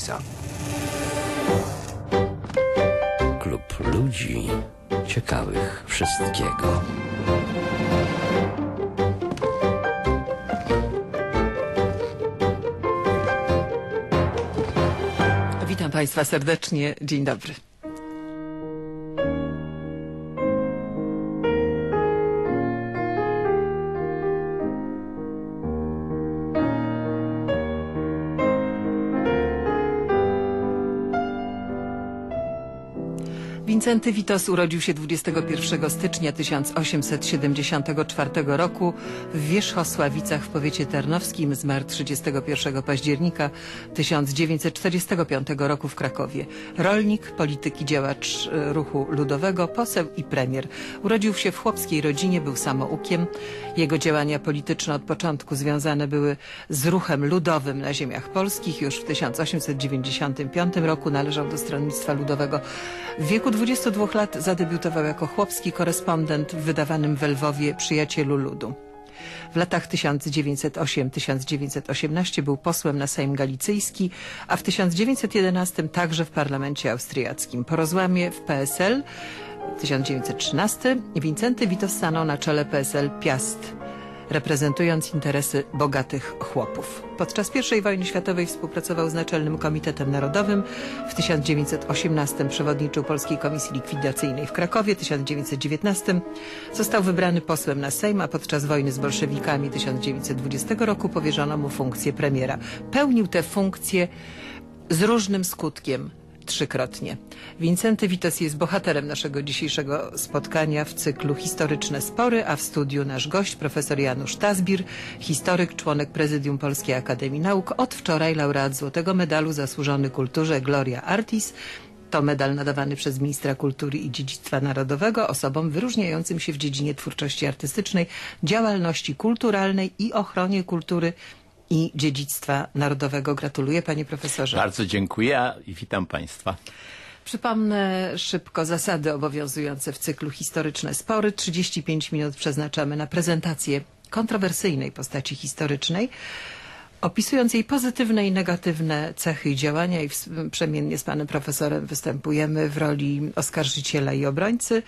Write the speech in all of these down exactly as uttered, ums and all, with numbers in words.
Klub ludzi ciekawych wszystkiego. Witam Państwa serdecznie. Dzień dobry. Wincenty Witos urodził się dwudziestego pierwszego stycznia tysiąc osiemset siedemdziesiątego czwartego roku w Wierzchosławicach w powiecie tarnowskim. Zmarł trzydziestego pierwszego października tysiąc dziewięćset czterdziestego piątego roku w Krakowie. Rolnik, polityk i działacz ruchu ludowego, poseł i premier. Urodził się w chłopskiej rodzinie, był samoukiem. Jego działania polityczne od początku związane były z ruchem ludowym na ziemiach polskich. Już w tysiąc osiemset dziewięćdziesiątym piątym roku należał do Stronnictwa Ludowego. W wieku dwudziestu dwóch lat zadebiutował jako chłopski korespondent w wydawanym w Lwowie Przyjacielu Ludu. W latach tysiąc dziewięćset ósmym do tysiąc dziewięćset osiemnastego był posłem na Sejm Galicyjski, a w tysiąc dziewięćset jedenastym także w parlamencie austriackim. Po rozłamie w P S L tysiąc dziewięćset trzynastym Wincenty Witos stanął na czele P S L Piast, reprezentując interesy bogatych chłopów. Podczas pierwszej wojny światowej współpracował z Naczelnym Komitetem Narodowym. W tysiąc dziewięćset osiemnastym przewodniczył Polskiej Komisji Likwidacyjnej w Krakowie. W tysiąc dziewięćset dziewiętnastym został wybrany posłem na Sejm, a podczas wojny z bolszewikami tysiąc dziewięćset dwudziestego roku powierzono mu funkcję premiera. Pełnił tę funkcję z różnym skutkiem. Trzykrotnie. Wincenty Witos jest bohaterem naszego dzisiejszego spotkania w cyklu Historyczne Spory, a w studiu nasz gość, profesor Janusz Tazbir, historyk, członek Prezydium Polskiej Akademii Nauk, od wczoraj laureat Złotego Medalu Zasłużony Kulturze Gloria Artis. To medal nadawany przez ministra kultury i dziedzictwa narodowego osobom wyróżniającym się w dziedzinie twórczości artystycznej, działalności kulturalnej i ochronie kultury i dziedzictwa narodowego. Gratuluję, panie profesorze. Bardzo dziękuję i witam państwa. Przypomnę szybko zasady obowiązujące w cyklu Historyczne Spory. trzydzieści pięć minut przeznaczamy na prezentację kontrowersyjnej postaci historycznej, opisując jej pozytywne i negatywne cechy i działania, i przemiennie z panem profesorem występujemy w roli oskarżyciela i obrońcy.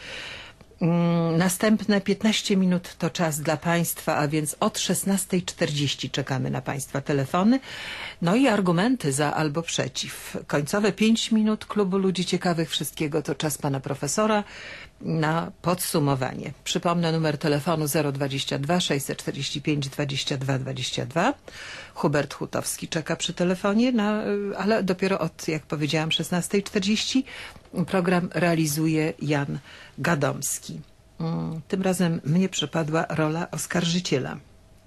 Następne piętnaście minut to czas dla państwa, a więc od szesnastej czterdzieści czekamy na państwa telefony. No i argumenty za albo przeciw. Końcowe pięć minut Klubu Ludzi Ciekawych Wszystkiego to czas pana profesora na podsumowanie. Przypomnę numer telefonu zero dwadzieścia dwa sześćset czterdzieści pięć dwadzieścia dwa dwadzieścia dwa. Hubert Hutowski czeka przy telefonie, na, ale dopiero od, jak powiedziałam, szesnastej czterdzieści. Program realizuje Jan Gadomski. Tym razem mnie przypadła rola oskarżyciela.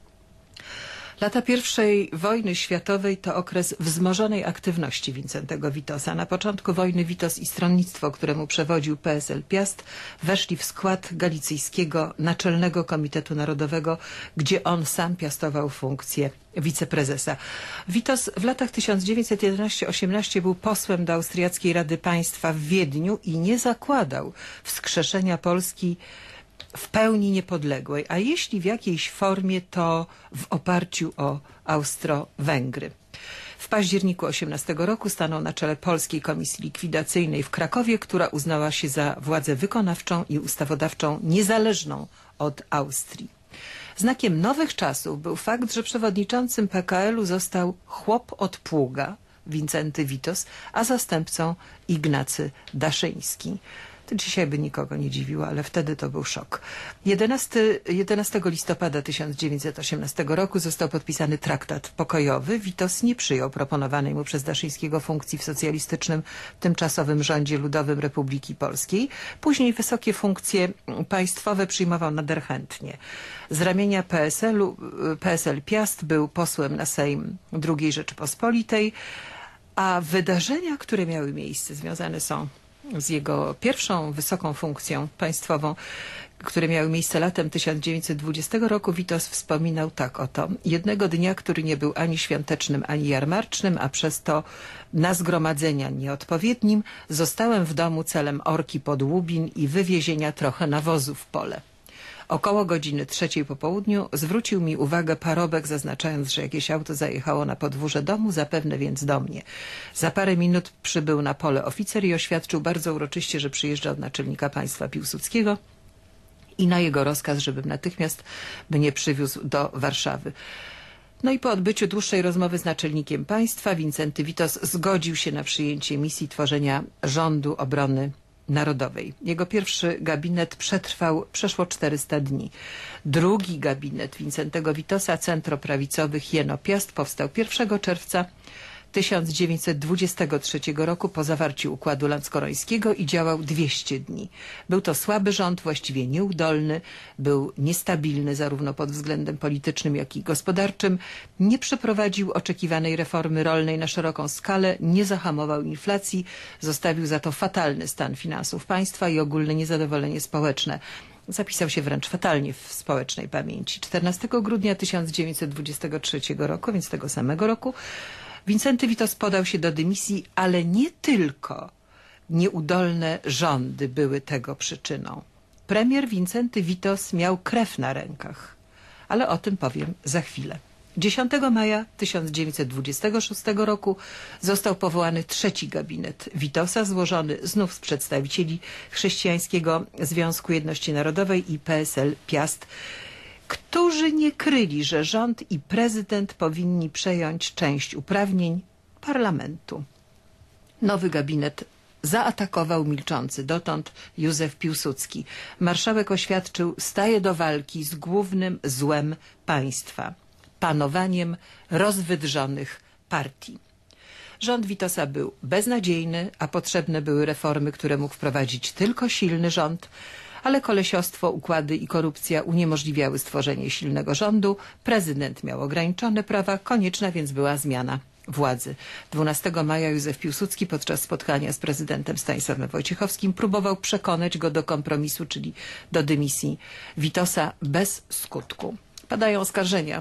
Lata pierwszej wojny światowej to okres wzmożonej aktywności Wincentego Witosa. Na początku wojny Witos i stronnictwo, któremu przewodził P S L Piast, weszli w skład Galicyjskiego Naczelnego Komitetu Narodowego, gdzie on sam piastował funkcję wiceprezesa. Witos w latach tysiąc dziewięćset jedenastego do osiemnastego był posłem do Austriackiej Rady Państwa w Wiedniu i nie zakładał wskrzeszenia Polski w pełni niepodległej, a jeśli w jakiejś formie, to w oparciu o Austro-Węgry. W październiku osiemnastego roku stanął na czele Polskiej Komisji Likwidacyjnej w Krakowie, która uznała się za władzę wykonawczą i ustawodawczą niezależną od Austrii. Znakiem nowych czasów był fakt, że przewodniczącym P K L u został chłop od pługa, Wincenty Witos, a zastępcą Ignacy Daszyński. To dzisiaj by nikogo nie dziwiło, ale wtedy to był szok. jedenastego listopada tysiąc dziewięćset osiemnastego roku został podpisany traktat pokojowy. Witos nie przyjął proponowanej mu przez Daszyńskiego funkcji w socjalistycznym tymczasowym rządzie ludowym Republiki Polskiej. Później wysokie funkcje państwowe przyjmował nader chętnie. Z ramienia P S L u, P S L Piast był posłem na Sejm drugiej Rzeczypospolitej, a wydarzenia, które miały miejsce, związane są z jego pierwszą wysoką funkcją państwową, które miały miejsce latem tysiąc dziewięćset dwudziestego roku, Witos wspominał tak oto. Jednego dnia, który nie był ani świątecznym, ani jarmarcznym, a przez to na zgromadzenia nieodpowiednim, zostałem w domu celem orki pod Łubin i wywiezienia trochę nawozu w pole. Około godziny trzeciej po południu zwrócił mi uwagę parobek, zaznaczając, że jakieś auto zajechało na podwórze domu, zapewne więc do mnie. Za parę minut przybył na pole oficer i oświadczył bardzo uroczyście, że przyjeżdża od naczelnika państwa Piłsudskiego i na jego rozkaz, żebym natychmiast mnie przywiózł do Warszawy. No i po odbyciu dłuższej rozmowy z naczelnikiem państwa Wincenty Witos zgodził się na przyjęcie misji tworzenia rządu obrony narodowej. Jego pierwszy gabinet przetrwał przeszło czterysta dni. Drugi gabinet Wincentego Witosa, centroprawicowy Jeno Piast, powstał pierwszego czerwca tysiąc dziewięćset dwudziestego trzeciego roku po zawarciu układu lanckorońskiego i działał dwieście dni. Był to słaby rząd, właściwie nieudolny, był niestabilny zarówno pod względem politycznym, jak i gospodarczym, nie przeprowadził oczekiwanej reformy rolnej na szeroką skalę, nie zahamował inflacji, zostawił za to fatalny stan finansów państwa i ogólne niezadowolenie społeczne. Zapisał się wręcz fatalnie w społecznej pamięci. czternastego grudnia tysiąc dziewięćset dwudziestego trzeciego roku, więc tego samego roku, Wincenty Witos podał się do dymisji, ale nie tylko nieudolne rządy były tego przyczyną. Premier Wincenty Witos miał krew na rękach, ale o tym powiem za chwilę. dziesiątego maja tysiąc dziewięćset dwudziestego szóstego roku został powołany trzeci gabinet Witosa, złożony znów z przedstawicieli Chrześcijańskiego Związku Jedności Narodowej i P S L Piast, którzy nie kryli, że rząd i prezydent powinni przejąć część uprawnień parlamentu. Nowy gabinet zaatakował milczący dotąd Józef Piłsudski. Marszałek oświadczył: staje do walki z głównym złem państwa, panowaniem rozwydrzonych partii. Rząd Witosa był beznadziejny, a potrzebne były reformy, które mógł wprowadzić tylko silny rząd, ale kolesiostwo, układy i korupcja uniemożliwiały stworzenie silnego rządu. Prezydent miał ograniczone prawa, konieczna więc była zmiana władzy. dwunastego maja Józef Piłsudski podczas spotkania z prezydentem Stanisławem Wojciechowskim próbował przekonać go do kompromisu, czyli do dymisji Witosa, bez skutku. Padają oskarżenia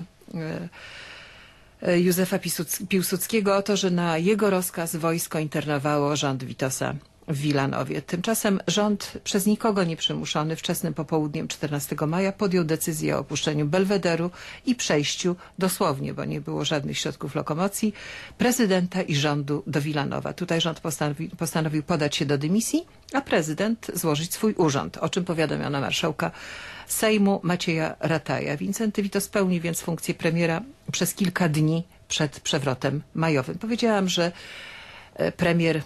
Józefa Piłsudskiego o to, że na jego rozkaz wojsko internowało rząd Witosa w Wilanowie. Tymczasem rząd, przez nikogo nie przymuszony, wczesnym popołudniem czternastego maja podjął decyzję o opuszczeniu Belwederu i przejściu dosłownie, bo nie było żadnych środków lokomocji, prezydenta i rządu do Wilanowa. Tutaj rząd postanowił, postanowił podać się do dymisji, a prezydent złożyć swój urząd, o czym powiadomiono marszałka Sejmu Macieja Rataja. Wincenty Witos pełni więc funkcję premiera przez kilka dni przed przewrotem majowym. Powiedziałam, że premier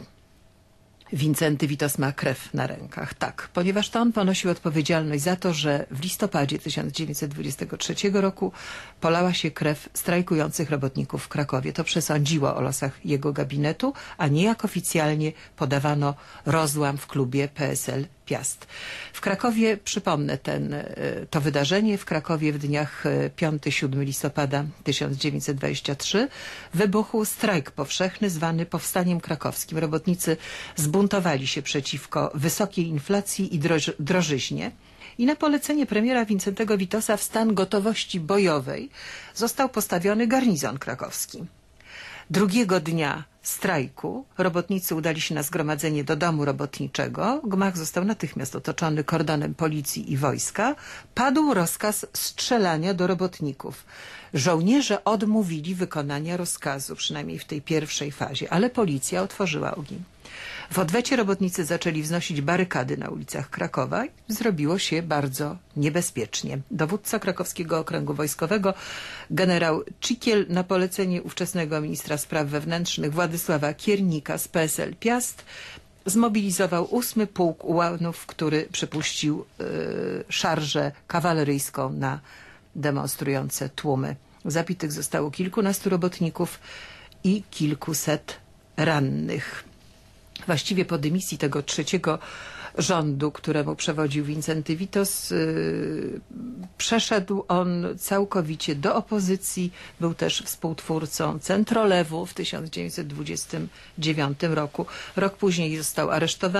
Wincenty Witos ma krew na rękach. Tak, ponieważ to on ponosił odpowiedzialność za to, że w listopadzie tysiąc dziewięćset dwudziestego trzeciego roku polała się krew strajkujących robotników w Krakowie. To przesądziło o losach jego gabinetu, a nie jak oficjalnie podawano rozłam w klubie P S L Piast. W Krakowie, przypomnę ten, to wydarzenie, w Krakowie w dniach piątego siódmego listopada tysiąc dziewięćset dwudziestego trzeciego wybuchł strajk powszechny zwany Powstaniem Krakowskim. Robotnicy zbuntowali się przeciwko wysokiej inflacji i droż drożyźnie i na polecenie premiera Wincentego Witosa w stan gotowości bojowej został postawiony garnizon krakowski. Drugiego dnia strajku robotnicy udali się na zgromadzenie do domu robotniczego. Gmach został natychmiast otoczony kordonem policji i wojska. Padł rozkaz strzelania do robotników. Żołnierze odmówili wykonania rozkazu, przynajmniej w tej pierwszej fazie, ale policja otworzyła ogień. W odwecie robotnicy zaczęli wznosić barykady na ulicach Krakowa i zrobiło się bardzo niebezpiecznie. Dowódca krakowskiego okręgu wojskowego, generał Cikiel, na polecenie ówczesnego ministra spraw wewnętrznych Władysława Kiernika z P S L Piast, zmobilizował ósmy pułk ułanów, który przypuścił yy, szarżę kawaleryjską na demonstrujące tłumy. Zabitych zostało kilkunastu robotników i kilkuset rannych. Właściwie po dymisji tego trzeciego rządu, któremu przewodził Wincenty Witos, yy, przeszedł on całkowicie do opozycji. Był też współtwórcą Centrolewu w tysiąc dziewięćset dwudziestym dziewiątym roku. Rok później został aresztowany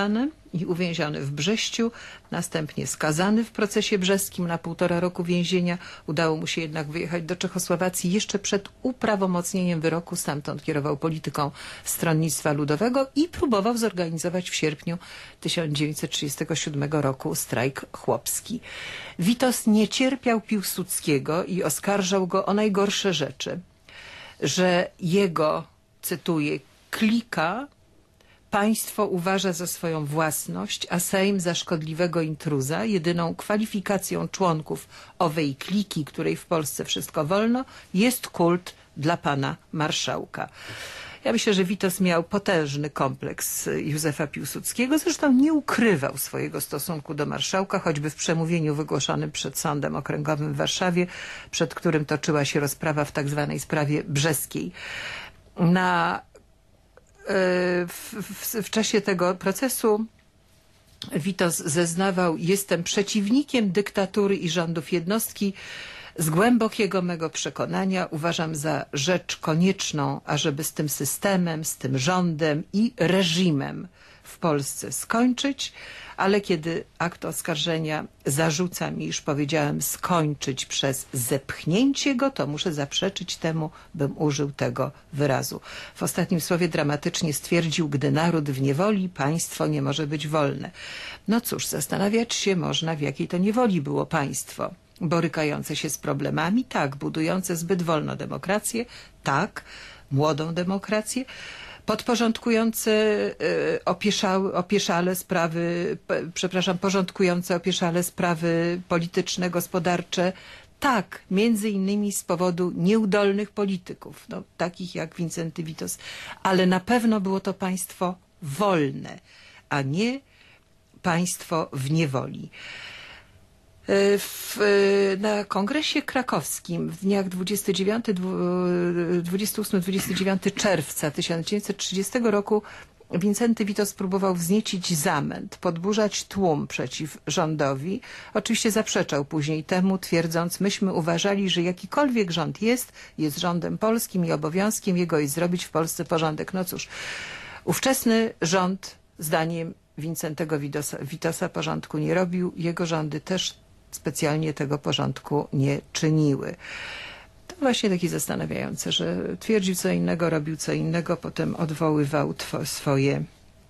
i uwięziony w Brześciu, następnie skazany w procesie brzeskim na półtora roku więzienia. Udało mu się jednak wyjechać do Czechosłowacji jeszcze przed uprawomocnieniem wyroku. Stamtąd kierował polityką Stronnictwa Ludowego i próbował zorganizować w sierpniu tysiąc dziewięćset trzydziestego siódmego roku strajk chłopski. Witos nie cierpiał Piłsudskiego i oskarżał go o najgorsze rzeczy, że jego, cytuję, klika państwo uważa za swoją własność, a Sejm za szkodliwego intruza. Jedyną kwalifikacją członków owej kliki, której w Polsce wszystko wolno, jest kult dla pana marszałka. Ja myślę, że Witos miał potężny kompleks Józefa Piłsudskiego. Zresztą nie ukrywał swojego stosunku do marszałka, choćby w przemówieniu wygłoszonym przed Sądem Okręgowym w Warszawie, przed którym toczyła się rozprawa w tak zwanej sprawie brzeskiej. Na W, w, w czasie tego procesu Witos zeznawał: jestem przeciwnikiem dyktatury i rządów jednostki. Z głębokiego mego przekonania uważam za rzecz konieczną, ażeby z tym systemem, z tym rządem i reżimem w Polsce skończyć, ale kiedy akt oskarżenia zarzuca mi, już powiedziałem, skończyć przez zepchnięcie go, to muszę zaprzeczyć temu, bym użył tego wyrazu. W ostatnim słowie dramatycznie stwierdził: gdy naród w niewoli, państwo nie może być wolne. No cóż, zastanawiać się można, w jakiej to niewoli było państwo. Borykające się z problemami, tak, budujące zbyt wolno demokrację, tak, młodą demokrację, podporządkujące y, opieszały, opieszale sprawy, p, przepraszam, porządkujące opieszale sprawy polityczne, gospodarcze, tak, między innymi z powodu nieudolnych polityków, no, takich jak Wincenty Witos, ale na pewno było to państwo wolne, a nie państwo w niewoli. W, na kongresie krakowskim w dniach dwudziestego dziewiątego dwudziestego ósmego dwudziestego dziewiątego czerwca tysiąc dziewięćset trzydziestego roku Wincenty Witos próbował wzniecić zamęt, podburzać tłum przeciw rządowi. Oczywiście zaprzeczał później temu, twierdząc: myśmy uważali, że jakikolwiek rząd jest, jest rządem polskim i obowiązkiem jego jest zrobić w Polsce porządek. No cóż, ówczesny rząd, zdaniem Wincentego Witosa, Witosa porządku nie robił. Jego rządy też specjalnie tego porządku nie czyniły. To właśnie takie zastanawiające, że twierdził co innego, robił co innego, potem odwoływał swoje,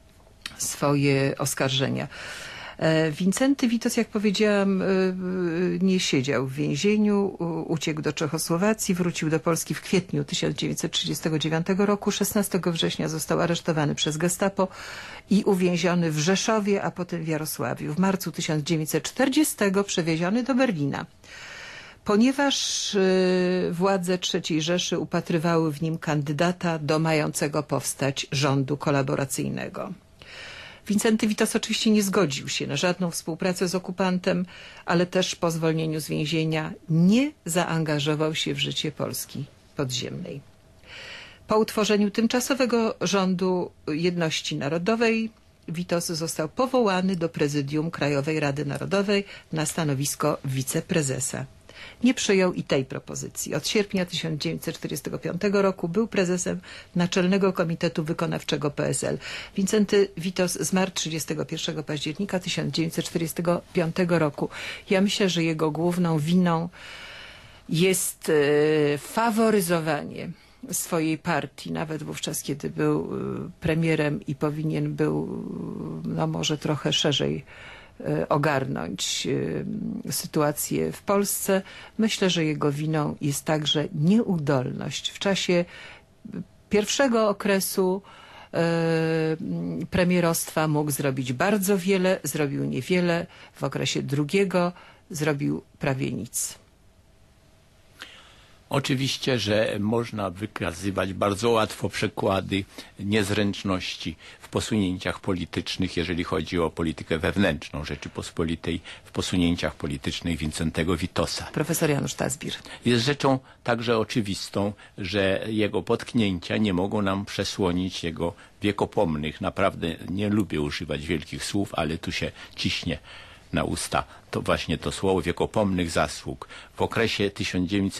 swoje oskarżenia. Wincenty Witos, jak powiedziałam, nie siedział w więzieniu, uciekł do Czechosłowacji, wrócił do Polski w kwietniu tysiąc dziewięćset trzydziestego dziewiątego roku. szesnastego września został aresztowany przez Gestapo i uwięziony w Rzeszowie, a potem w Jarosławiu. W marcu tysiąc dziewięćset czterdziestego przewieziony do Berlina, ponieważ władze trzeciej Rzeszy upatrywały w nim kandydata do mającego powstać rządu kolaboracyjnego. Wincenty Witos oczywiście nie zgodził się na żadną współpracę z okupantem, ale też po zwolnieniu z więzienia nie zaangażował się w życie Polski podziemnej. Po utworzeniu tymczasowego rządu jedności narodowej Witos został powołany do prezydium Krajowej Rady Narodowej na stanowisko wiceprezesa. Nie przyjął i tej propozycji. Od sierpnia tysiąc dziewięćset czterdziestego piątego roku był prezesem Naczelnego Komitetu Wykonawczego P S L. Wincenty Witos zmarł trzydziestego pierwszego października tysiąc dziewięćset czterdziestego piątego roku. Ja myślę, że jego główną winą jest e, faworyzowanie swojej partii, nawet wówczas, kiedy był premierem i powinien był, no może trochę szerzej ogarnąć sytuację w Polsce. Myślę, że jego winą jest także nieudolność. W czasie pierwszego okresu premierostwa mógł zrobić bardzo wiele, zrobił niewiele. W okresie drugiego zrobił prawie nic. Oczywiście, że można wykazywać bardzo łatwo przykłady niezręczności w posunięciach politycznych, jeżeli chodzi o politykę wewnętrzną Rzeczypospolitej, w posunięciach politycznych Wincentego Witosa. Profesor Janusz Tazbir. Jest rzeczą także oczywistą, że jego potknięcia nie mogą nam przesłonić jego wiekopomnych. Naprawdę nie lubię używać wielkich słów, ale tu się ciśnie na usta to właśnie to słowo wiekopomnych zasług. W okresie tysiąc dziewięćset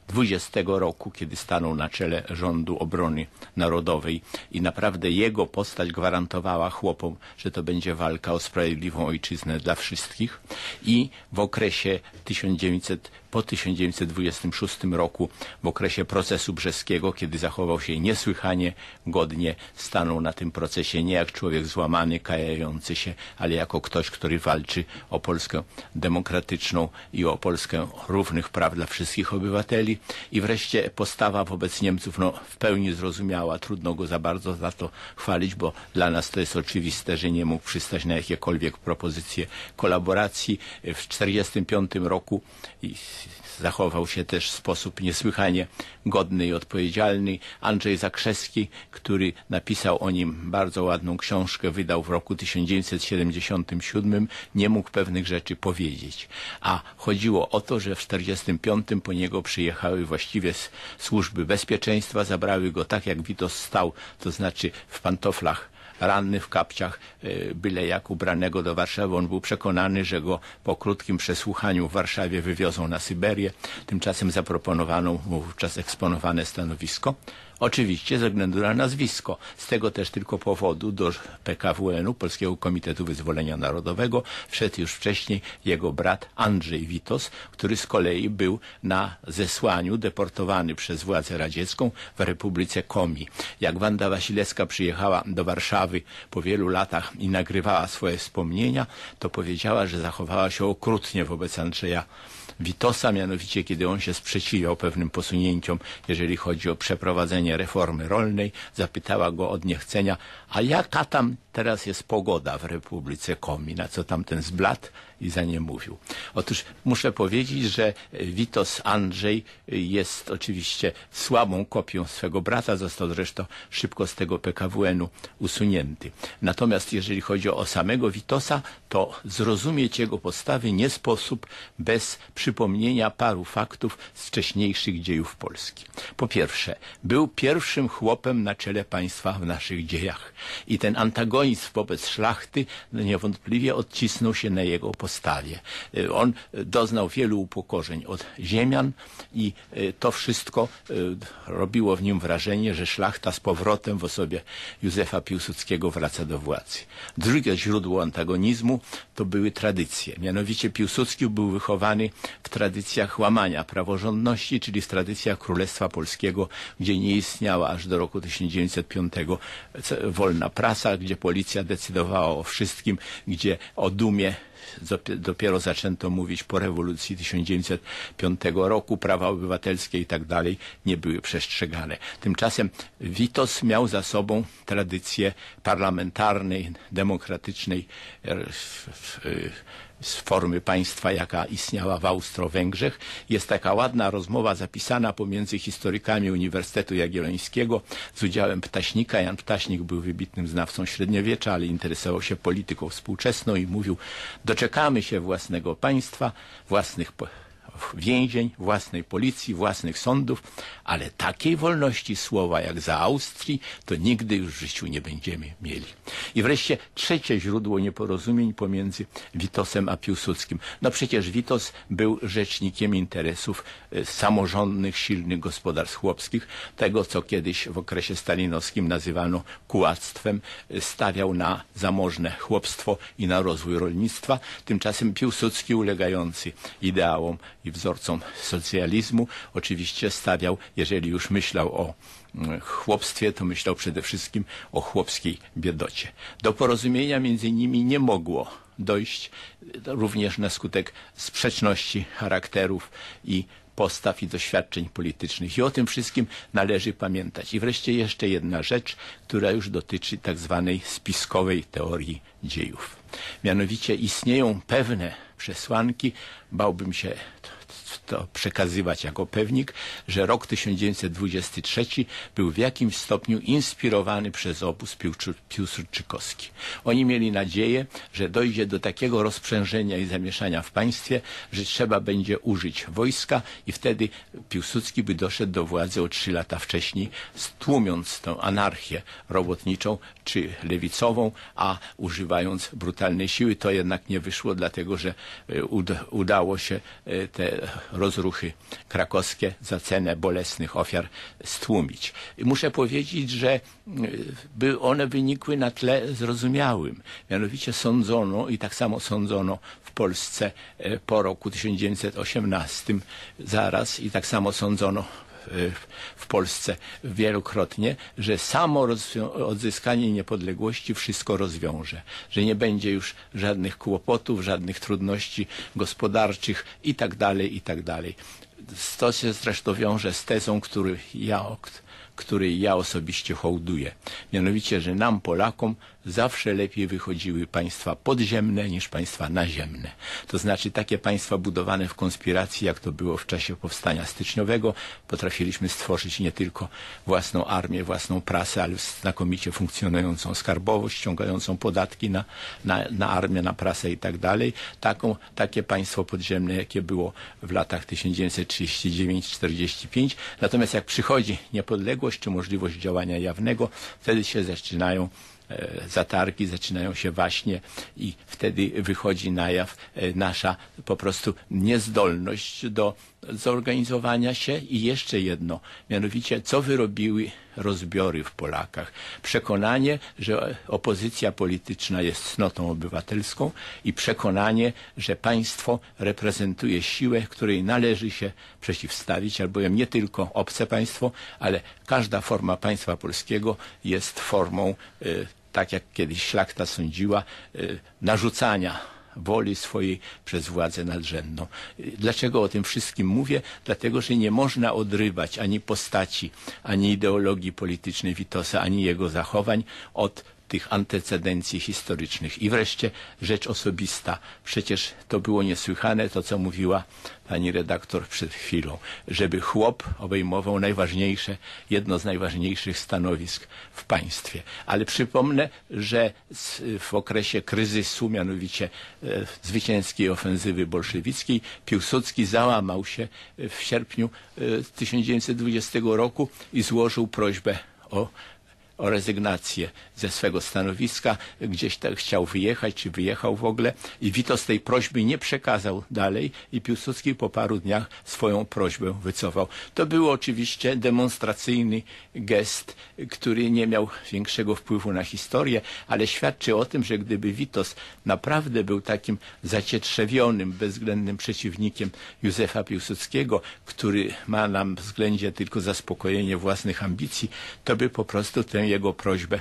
dwudziestego roku, kiedy stanął na czele rządu obrony narodowej i naprawdę jego postać gwarantowała chłopom, że to będzie walka o sprawiedliwą ojczyznę dla wszystkich. I w okresie tysiąc dziewięćset, po tysiąc dziewięćset dwudziestym szóstym roku, w okresie procesu brzeskiego, kiedy zachował się niesłychanie godnie, stanął na tym procesie nie jak człowiek złamany, kajający się, ale jako ktoś, który walczy o Polskę demokratyczną i o Polskę równych praw dla wszystkich obywateli. I wreszcie postawa wobec Niemców, no w pełni zrozumiała, trudno go za bardzo za to chwalić, bo dla nas to jest oczywiste, że nie mógł przystać na jakiekolwiek propozycje kolaboracji. W tysiąc dziewięćset czterdziestym piątym roku i zachował się też w sposób niesłychanie godny i odpowiedzialny Andrzej Zakrzewski, który napisał o nim bardzo ładną książkę, wydał w roku tysiąc dziewięćset siedemdziesiątym siódmym, nie mógł pewnych rzeczy powiedzieć. A chodziło o to, że w tysiąc dziewięćset czterdziestym piątym po niego przyjechały właściwie służby bezpieczeństwa, zabrały go tak jak Witos stał, to znaczy w pantoflach, ranny w kapciach, byle jak ubranego do Warszawy. On był przekonany, że go po krótkim przesłuchaniu w Warszawie wywiozą na Syberię. Tymczasem zaproponowano mu wówczas eksponowane stanowisko. Oczywiście ze względu na nazwisko. Z tego też tylko powodu do P K W N u, Polskiego Komitetu Wyzwolenia Narodowego, wszedł już wcześniej jego brat Andrzej Witos, który z kolei był na zesłaniu, deportowany przez władzę radziecką w Republice Komi. Jak Wanda Wasilewska przyjechała do Warszawy po wielu latach i nagrywała swoje wspomnienia, to powiedziała, że zachowała się okrutnie wobec Andrzeja Witosa, mianowicie kiedy on się sprzeciwiał pewnym posunięciom, jeżeli chodzi o przeprowadzenie reformy rolnej, zapytała go od niechcenia, a jaka tam teraz jest pogoda w Republice Komi, na co tamten zbladł i za nie mówił. Otóż muszę powiedzieć, że Witos Andrzej jest oczywiście słabą kopią swego brata, został zresztą szybko z tego P K W N u usunięty. Natomiast jeżeli chodzi o samego Witosa, to zrozumieć jego postawy nie sposób bez przypomnienia paru faktów z wcześniejszych dziejów Polski. Po pierwsze, był pierwszym chłopem na czele państwa w naszych dziejach i ten antagonizm wobec szlachty niewątpliwie odcisnął się na jego postawie. On doznał wielu upokorzeń od ziemian i to wszystko robiło w nim wrażenie, że szlachta z powrotem w osobie Józefa Piłsudskiego wraca do władzy. Drugie źródło antagonizmu to były tradycje. Mianowicie Piłsudski był wychowany w tradycjach łamania praworządności, czyli w tradycjach Królestwa Polskiego, gdzie nie istniała aż do roku tysiąc dziewięćset piątego wolna prasa, gdzie policja decydowała o wszystkim, gdzie o dumie dopiero zaczęto mówić po rewolucji tysiąc dziewięćset piątego roku, prawa obywatelskie i tak dalej nie były przestrzegane. Tymczasem Witos miał za sobą tradycję parlamentarnej, demokratycznej z formy państwa, jaka istniała w Austro-Węgrzech. Jest taka ładna rozmowa zapisana pomiędzy historykami Uniwersytetu Jagiellońskiego z udziałem Ptaśnika. Jan Ptaśnik był wybitnym znawcą średniowiecza, ale interesował się polityką współczesną i mówił: doczekamy się własnego państwa, własnych więzień, własnej policji, własnych sądów, ale takiej wolności słowa jak za Austrii to nigdy już w życiu nie będziemy mieli. I wreszcie trzecie źródło nieporozumień pomiędzy Witosem a Piłsudskim. No przecież Witos był rzecznikiem interesów samorządnych, silnych gospodarstw chłopskich, tego co kiedyś w okresie stalinowskim nazywano kułactwem, stawiał na zamożne chłopstwo i na rozwój rolnictwa. Tymczasem Piłsudski, ulegający ideałom i wzorcom socjalizmu, oczywiście stawiał, jeżeli już myślał o chłopstwie, to myślał przede wszystkim o chłopskiej biedocie. Do porozumienia między nimi nie mogło dojść, również na skutek sprzeczności charakterów i postaw i doświadczeń politycznych. I o tym wszystkim należy pamiętać. I wreszcie jeszcze jedna rzecz, która już dotyczy tak zwanej spiskowej teorii dziejów. Mianowicie istnieją pewne przesłanki, bałbym się to przekazywać jako pewnik, że rok tysiąc dziewięćset dwudziesty trzeci był w jakimś stopniu inspirowany przez obóz piłsudczykowski. Oni mieli nadzieję, że dojdzie do takiego rozprzężenia i zamieszania w państwie, że trzeba będzie użyć wojska i wtedy Piłsudski by doszedł do władzy o trzy lata wcześniej, stłumiąc tę anarchię robotniczą czy lewicową, a używając brutalnej siły. To jednak nie wyszło, dlatego że udało się te rozruchy krakowskie za cenę bolesnych ofiar stłumić. I muszę powiedzieć, że by one wynikły na tle zrozumiałym. Mianowicie sądzono i tak samo sądzono w Polsce po roku tysiąc dziewięćset osiemnastym zaraz i tak samo sądzono w Polsce wielokrotnie, że samo odzyskanie niepodległości wszystko rozwiąże, że nie będzie już żadnych kłopotów, żadnych trudności gospodarczych i tak dalej, i tak dalej. To się zresztą wiąże z tezą, który ja, której ja osobiście hołduję. Mianowicie, że nam, Polakom, zawsze lepiej wychodziły państwa podziemne niż państwa naziemne. To znaczy takie państwa budowane w konspiracji, jak to było w czasie powstania styczniowego. Potrafiliśmy stworzyć nie tylko własną armię, własną prasę, ale znakomicie funkcjonującą skarbowość, ściągającą podatki na, na, na armię, na prasę i tak dalej. Taką, takie państwo podziemne, jakie było w latach tysiąc dziewięćset trzydziesty dziewiąty do czterdziestego piątego. Natomiast jak przychodzi niepodległość czy możliwość działania jawnego, wtedy się zaczynają zatargi, zaczynają się waśnie i wtedy wychodzi na jaw nasza po prostu niezdolność do zorganizowania się. I jeszcze jedno, mianowicie co wyrobiły rozbiory w Polakach? Przekonanie, że opozycja polityczna jest cnotą obywatelską i przekonanie, że państwo reprezentuje siłę, której należy się przeciwstawić, albowiem nie tylko obce państwo, ale każda forma państwa polskiego jest formą, y, tak jak kiedyś szlachta sądziła, y, narzucania woli swojej przez władzę nadrzędną. Dlaczego o tym wszystkim mówię? Dlatego, że nie można odrywać ani postaci, ani ideologii politycznej Witosa, ani jego zachowań od tych antecedencji historycznych. I wreszcie rzecz osobista. Przecież to było niesłychane, to co mówiła pani redaktor przed chwilą, żeby chłop obejmował najważniejsze, jedno z najważniejszych stanowisk w państwie. Ale przypomnę, że w okresie kryzysu, mianowicie e, zwycięskiej ofensywy bolszewickiej, Piłsudski załamał się w sierpniu e, tysiąc dziewięćset dwudziestego roku i złożył prośbę o o rezygnację ze swego stanowiska, gdzieś tak chciał wyjechać, czy wyjechał w ogóle i Witos tej prośby nie przekazał dalej i Piłsudski po paru dniach swoją prośbę wycofał. To był oczywiście demonstracyjny gest, który nie miał większego wpływu na historię, ale świadczy o tym, że gdyby Witos naprawdę był takim zacietrzewionym, bezwzględnym przeciwnikiem Józefa Piłsudskiego, który ma na względzie tylko zaspokojenie własnych ambicji, to by po prostu tę jego prośbę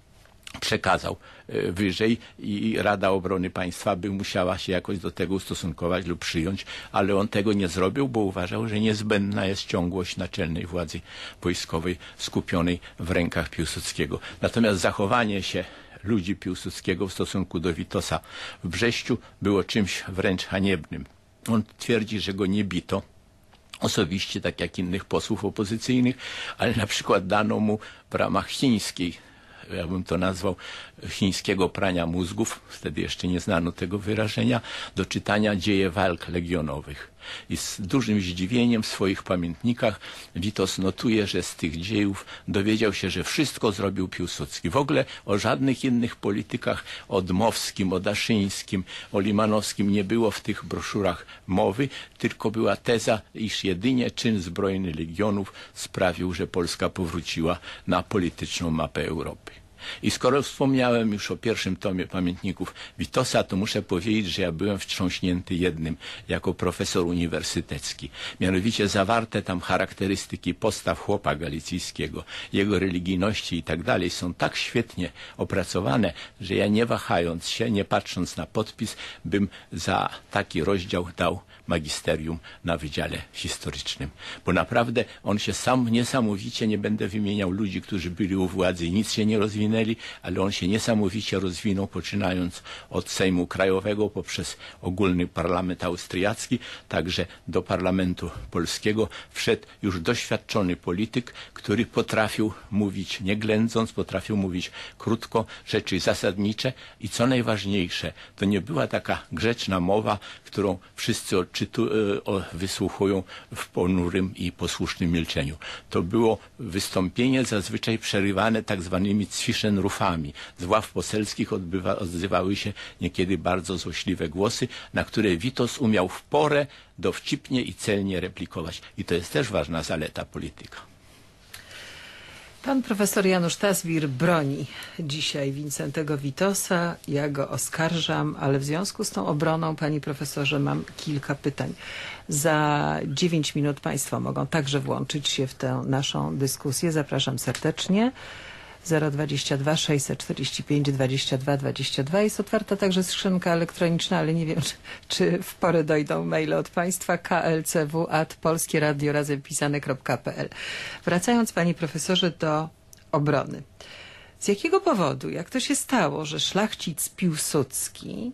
przekazał wyżej i Rada Obrony Państwa by musiała się jakoś do tego ustosunkować lub przyjąć, ale on tego nie zrobił, bo uważał, że niezbędna jest ciągłość naczelnej władzy wojskowej skupionej w rękach Piłsudskiego. Natomiast zachowanie się ludzi Piłsudskiego w stosunku do Witosa w Brześciu było czymś wręcz haniebnym. On twierdzi, że go nie bito osobiście, tak jak innych posłów opozycyjnych, ale na przykład dano mu w ramach chińskiej, ja bym to nazwał, chińskiego prania mózgów, wtedy jeszcze nie znano tego wyrażenia, do czytania dzieje walk legionowych. I z dużym zdziwieniem w swoich pamiętnikach Witos notuje, że z tych dziejów dowiedział się, że wszystko zrobił Piłsudski. W ogóle o żadnych innych politykach, o Dmowskim, o Daszyńskim, o Limanowskim nie było w tych broszurach mowy, tylko była teza, iż jedynie czyn zbrojny legionów sprawił, że Polska powróciła na polityczną mapę Europy. I skoro wspomniałem już o pierwszym tomie pamiętników Witosa, to muszę powiedzieć, że ja byłem wstrząśnięty jednym jako profesor uniwersytecki. Mianowicie zawarte tam charakterystyki postaw chłopa galicyjskiego, jego religijności i tak dalej są tak świetnie opracowane, że ja nie wahając się, nie patrząc na podpis, bym za taki rozdział dał magisterium na Wydziale Historycznym. Bo naprawdę on się sam niesamowicie, nie będę wymieniał ludzi, którzy byli u władzy i nic się nie rozwinęli, ale on się niesamowicie rozwinął, poczynając od Sejmu Krajowego poprzez ogólny parlament austriacki, także do parlamentu polskiego wszedł już doświadczony polityk, który potrafił mówić nie ględząc, potrafił mówić krótko, rzeczy zasadnicze i co najważniejsze, to nie była taka grzeczna mowa, którą wszyscy odczytują, wysłuchują w ponurym i posłusznym milczeniu. To było wystąpienie zazwyczaj przerywane tak zwanymi szenrufami. Z ław poselskich odbywa, odzywały się niekiedy bardzo złośliwe głosy, na które Witos umiał w porę dowcipnie i celnie replikować. I to jest też ważna zaleta polityka. Pan profesor Janusz Tasbir broni dzisiaj Wincentego Witosa. Ja go oskarżam, ale w związku z tą obroną, panie profesorze, mam kilka pytań. Za dziewięć minut państwo mogą także włączyć się w tę naszą dyskusję. Zapraszam serdecznie. zero dwadzieścia dwa sześćset czterdzieści pięć dwadzieścia dwa dwadzieścia dwa. Jest otwarta także skrzynka elektroniczna, ale nie wiem, czy, czy w porę dojdą maile od państwa. k l c w at polskie radio razem pisane kropka p l. Wracając, panie profesorze, do obrony. Z jakiego powodu, jak to się stało, że szlachcic Piłsudski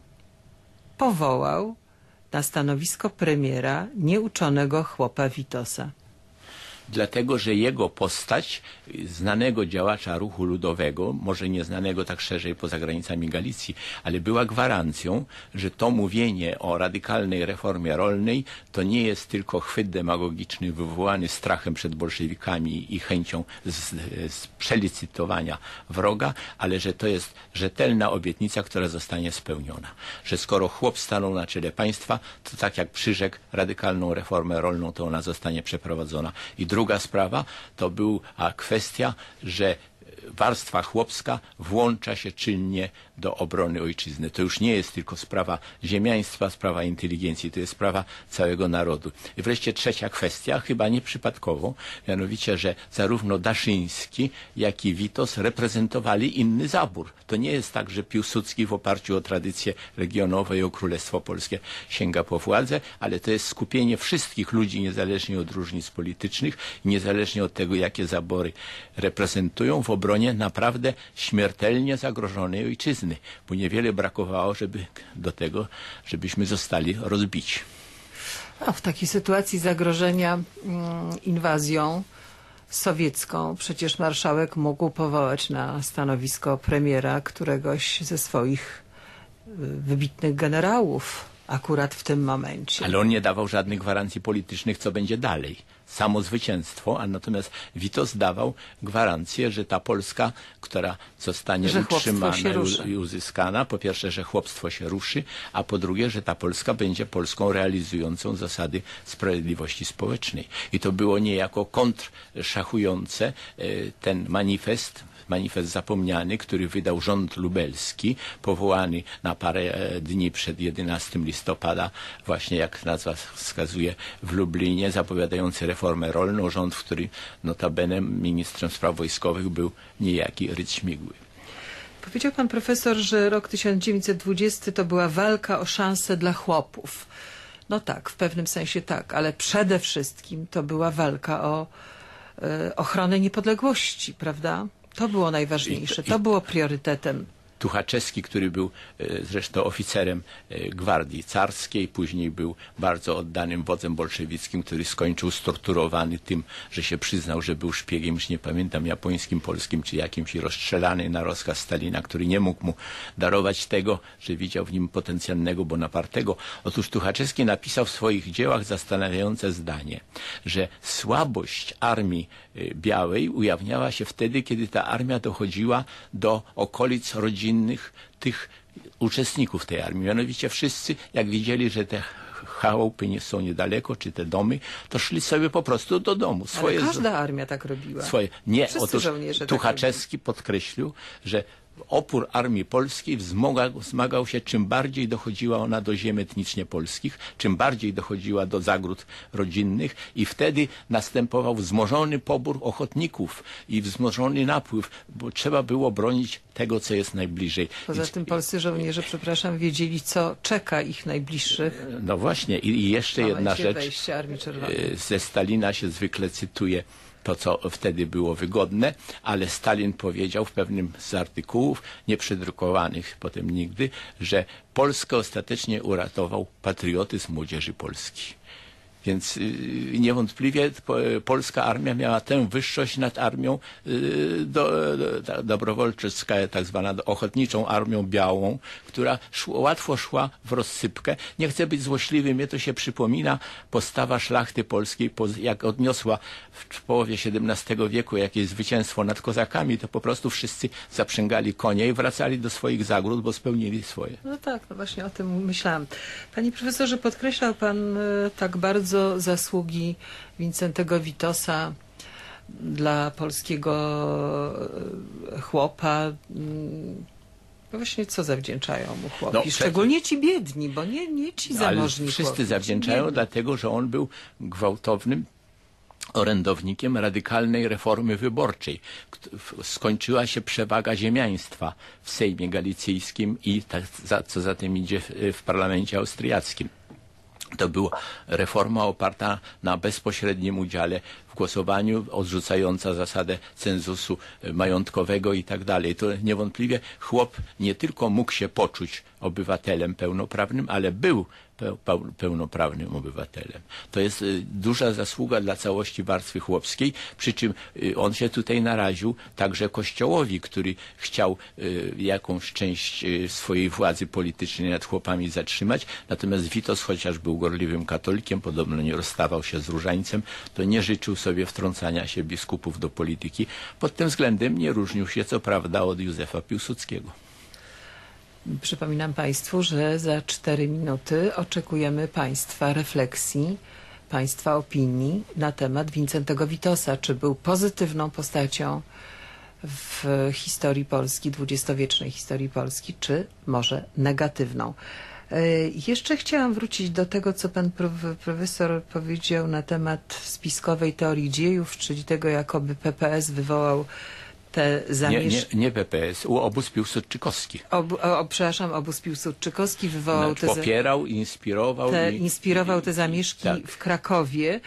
powołał na stanowisko premiera nieuczonego chłopa Witosa? Dlatego, że jego postać, znanego działacza ruchu ludowego, może nie znanego tak szerzej poza granicami Galicji, ale była gwarancją, że to mówienie o radykalnej reformie rolnej to nie jest tylko chwyt demagogiczny wywołany strachem przed bolszewikami i chęcią z, z przelicytowania wroga, ale że to jest rzetelna obietnica, która zostanie spełniona. Że skoro chłop stanął na czele państwa, to tak jak przyrzekł radykalną reformę rolną, to ona zostanie przeprowadzona. I druga sprawa to była kwestia, że warstwa chłopska włącza się czynnie do obrony ojczyzny. To już nie jest tylko sprawa ziemiaństwa, sprawa inteligencji, to jest sprawa całego narodu. I wreszcie trzecia kwestia, chyba nieprzypadkowo, mianowicie, że zarówno Daszyński, jak i Witos reprezentowali inny zabór. To nie jest tak, że Piłsudski w oparciu o tradycje regionowe i o Królestwo Polskie sięga po władzę, ale to jest skupienie wszystkich ludzi, niezależnie od różnic politycznych, niezależnie od tego, jakie zabory reprezentują, w obronie naprawdę śmiertelnie zagrożonej ojczyzny, bo niewiele brakowało, żeby do tego, żebyśmy zostali rozbici. A w takiej sytuacji zagrożenia mm, inwazją sowiecką przecież marszałek mógł powołać na stanowisko premiera któregoś ze swoich y, wybitnych generałów akurat w tym momencie. Ale on nie dawał żadnych gwarancji politycznych, co będzie dalej. Samo zwycięstwo, a natomiast Witos dawał gwarancję, że ta Polska, która zostanie że utrzymana się i uzyskana, po pierwsze, że chłopstwo się ruszy, a po drugie, że ta Polska będzie Polską realizującą zasady sprawiedliwości społecznej. I to było niejako kontraszachujące ten manifest, manifest zapomniany, który wydał rząd lubelski, powołany na parę dni przed jedenastego listopada, właśnie jak nazwa wskazuje, w Lublinie, zapowiadający reformę rolną, rząd, w którym notabene ministrem spraw wojskowych był niejaki Rydz Śmigły. Powiedział pan profesor, że rok tysiąc dziewięćset dwudziesty to była walka o szansę dla chłopów. No tak, w pewnym sensie tak, ale przede wszystkim to była walka o e, ochronę niepodległości, prawda? To było najważniejsze, to było priorytetem. Tuchaczewski, który był e, zresztą oficerem e, gwardii carskiej, później był bardzo oddanym wodzem bolszewickim, który skończył storturowany tym, że się przyznał, że był szpiegiem, już nie pamiętam, japońskim, polskim czy jakimś, i rozstrzelany na rozkaz Stalina, który nie mógł mu darować tego, że widział w nim potencjalnego Bonapartego. Otóż Tuchaczewski napisał w swoich dziełach zastanawiające zdanie, że słabość armii e, białej ujawniała się wtedy, kiedy ta armia dochodziła do okolic rodziny innych tych uczestników tej armii. Mianowicie wszyscy, jak widzieli, że te chałupy nie są niedaleko, czy te domy, to szli sobie po prostu do domu. Swoje Ale każda armia tak robiła. Swoje. Nie, Wszyscy otóż Tuchaczewski tak podkreślił, że opór armii polskiej wzmagał, wzmagał się, czym bardziej dochodziła ona do ziem etnicznie polskich, czym bardziej dochodziła do zagród rodzinnych, i wtedy następował wzmożony pobór ochotników i wzmożony napływ, bo trzeba było bronić tego, co jest najbliżej. Poza Więc, tym polscy żołnierze, przepraszam, wiedzieli, co czeka ich najbliższych. No właśnie, i, i jeszcze jedna rzecz. Armii Czerwonej. Ze Stalina się zwykle cytuje to, co wtedy było wygodne, ale Stalin powiedział w pewnym z artykułów, nieprzedrukowanych potem nigdy, że Polskę ostatecznie uratował patriotyzm młodzieży Polski. Więc niewątpliwie polska armia miała tę wyższość nad armią do, do, dobrowolczyską, tak zwaną ochotniczą armią białą, która szło, łatwo szła w rozsypkę. Nie chcę być złośliwy, mnie to się przypomina postawa szlachty polskiej, jak odniosła w połowie siedemnastego wieku jakieś zwycięstwo nad kozakami, to po prostu wszyscy zaprzęgali konie i wracali do swoich zagród, bo spełnili swoje. No tak, no właśnie o tym myślałam. Panie profesorze, podkreślał pan e, tak bardzo zasługi Wincentego Witosa dla polskiego e, chłopa. Mm, No właśnie co zawdzięczają mu chłopi? No, Szczególnie ci biedni, bo nie, nie ci zamożni Ale wszyscy chłopi, zawdzięczają, dlatego że on był gwałtownym orędownikiem radykalnej reformy wyborczej. Skończyła się przewaga ziemiaństwa w Sejmie Galicyjskim i tak, za, co za tym idzie w, w parlamencie austriackim. To była reforma oparta na bezpośrednim udziale w głosowaniu, odrzucająca zasadę cenzusu majątkowego i tak dalej. To niewątpliwie chłop nie tylko mógł się poczuć obywatelem pełnoprawnym, ale był pełnoprawnym obywatelem. To jest duża zasługa dla całości warstwy chłopskiej, przy czym on się tutaj naraził także Kościołowi, który chciał jakąś część swojej władzy politycznej nad chłopami zatrzymać, natomiast Witos, chociaż był gorliwym katolikiem, podobno nie rozstawał się z różańcem, to nie życzył sobie wtrącania się biskupów do polityki. Pod tym względem nie różnił się co prawda od Józefa Piłsudskiego. Przypominam Państwu, że za cztery minuty oczekujemy Państwa refleksji, Państwa opinii na temat Wincentego Witosa. Czy był pozytywną postacią w historii Polski, dwudziestowiecznej historii Polski, czy może negatywną? Jeszcze chciałam wrócić do tego, co pan profesor powiedział na temat spiskowej teorii dziejów, czyli tego, jakoby P P S wywołał te zamieszki. Nie, nie, nie P P S, obóz piłsudczykowski. Obu, o, o, przepraszam, obóz piłsudczykowski wywołał znaczy, te... Popierał, inspirował. Te, i, inspirował i, te zamieszki tak. w Krakowie.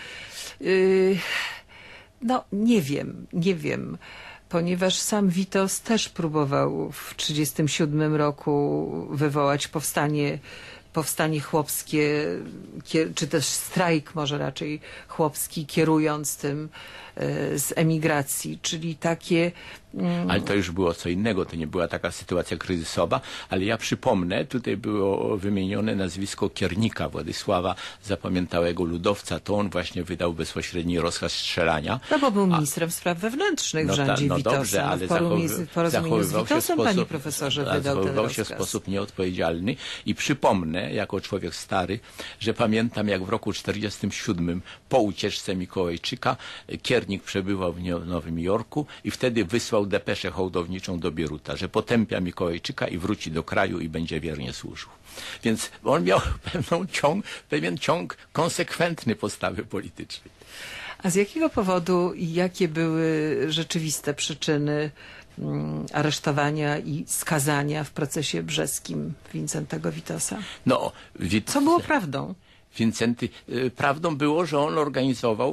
Yy, no, nie wiem, nie wiem. Ponieważ sam Witos też próbował w tysiąc dziewięćset trzydziestym siódmym roku wywołać powstanie, powstanie chłopskie, czy też strajk może raczej chłopski, kierując tym z emigracji, czyli takie... Mm... Ale to już było co innego, to nie była taka sytuacja kryzysowa, ale ja przypomnę, tutaj było wymienione nazwisko Kiernika, Władysława, zapamiętałego ludowca, to on właśnie wydał bezpośredni rozkaz strzelania. No bo był ministrem A... spraw wewnętrznych w no rządzie ta, no Witosa. Dobrze, ale w porozumieniu zachowy, z Witosem, sposób, panie profesorze, wydał ten zachowywał rozkaz. się w sposób nieodpowiedzialny i przypomnę, jako człowiek stary, że pamiętam, jak w roku czterdziestym siódmym po ucieczce Mikołajczyka Kiernik przebywał w Nowym Jorku i wtedy wysłał depeszę hołdowniczą do Bieruta, że potępia Mikołajczyka i wróci do kraju i będzie wiernie służył. Więc on miał pewną ciąg, pewien ciąg konsekwentny postawy politycznej. A z jakiego powodu i jakie były rzeczywiste przyczyny mm, aresztowania i skazania w procesie brzeskim Wincentego Witosa? No, Wit... Co było prawdą? Wincenty, prawdą było, że on organizował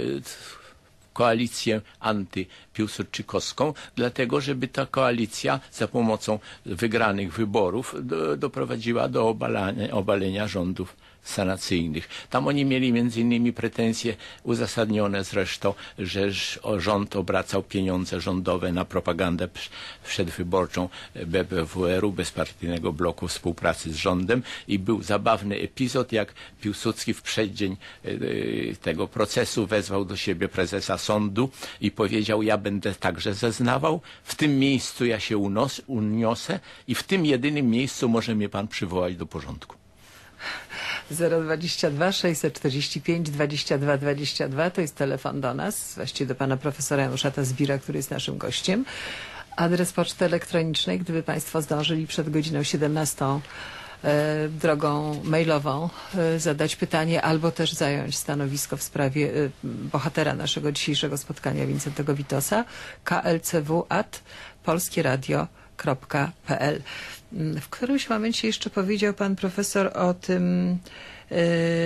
koalicję antypiłsudczykowską, dlatego żeby ta koalicja za pomocą wygranych wyborów do, doprowadziła do obalania, obalenia rządów sanacyjnych. Tam oni mieli między innymi pretensje uzasadnione zresztą, że rząd obracał pieniądze rządowe na propagandę przedwyborczą B B W R u, bezpartyjnego bloku współpracy z rządem i był zabawny epizod, jak Piłsudski w przeddzień tego procesu wezwał do siebie prezesa sądu i powiedział: ja będę także zeznawał, w tym miejscu ja się unos, uniosę i w tym jedynym miejscu może mnie pan przywołać do porządku. zero dwadzieścia dwa sześćset czterdzieści pięć dwadzieścia dwa dwadzieścia dwa to jest telefon do nas, właściwie do pana profesora Janusza Zbira, który jest naszym gościem. Adres poczty elektronicznej, gdyby państwo zdążyli przed godziną siedemnastą e, drogą mailową e, zadać pytanie albo też zająć stanowisko w sprawie e, bohatera naszego dzisiejszego spotkania, Wincentego Witosa, k l c w at polskieradio kropka p l. W którymś momencie jeszcze powiedział pan profesor o tym e,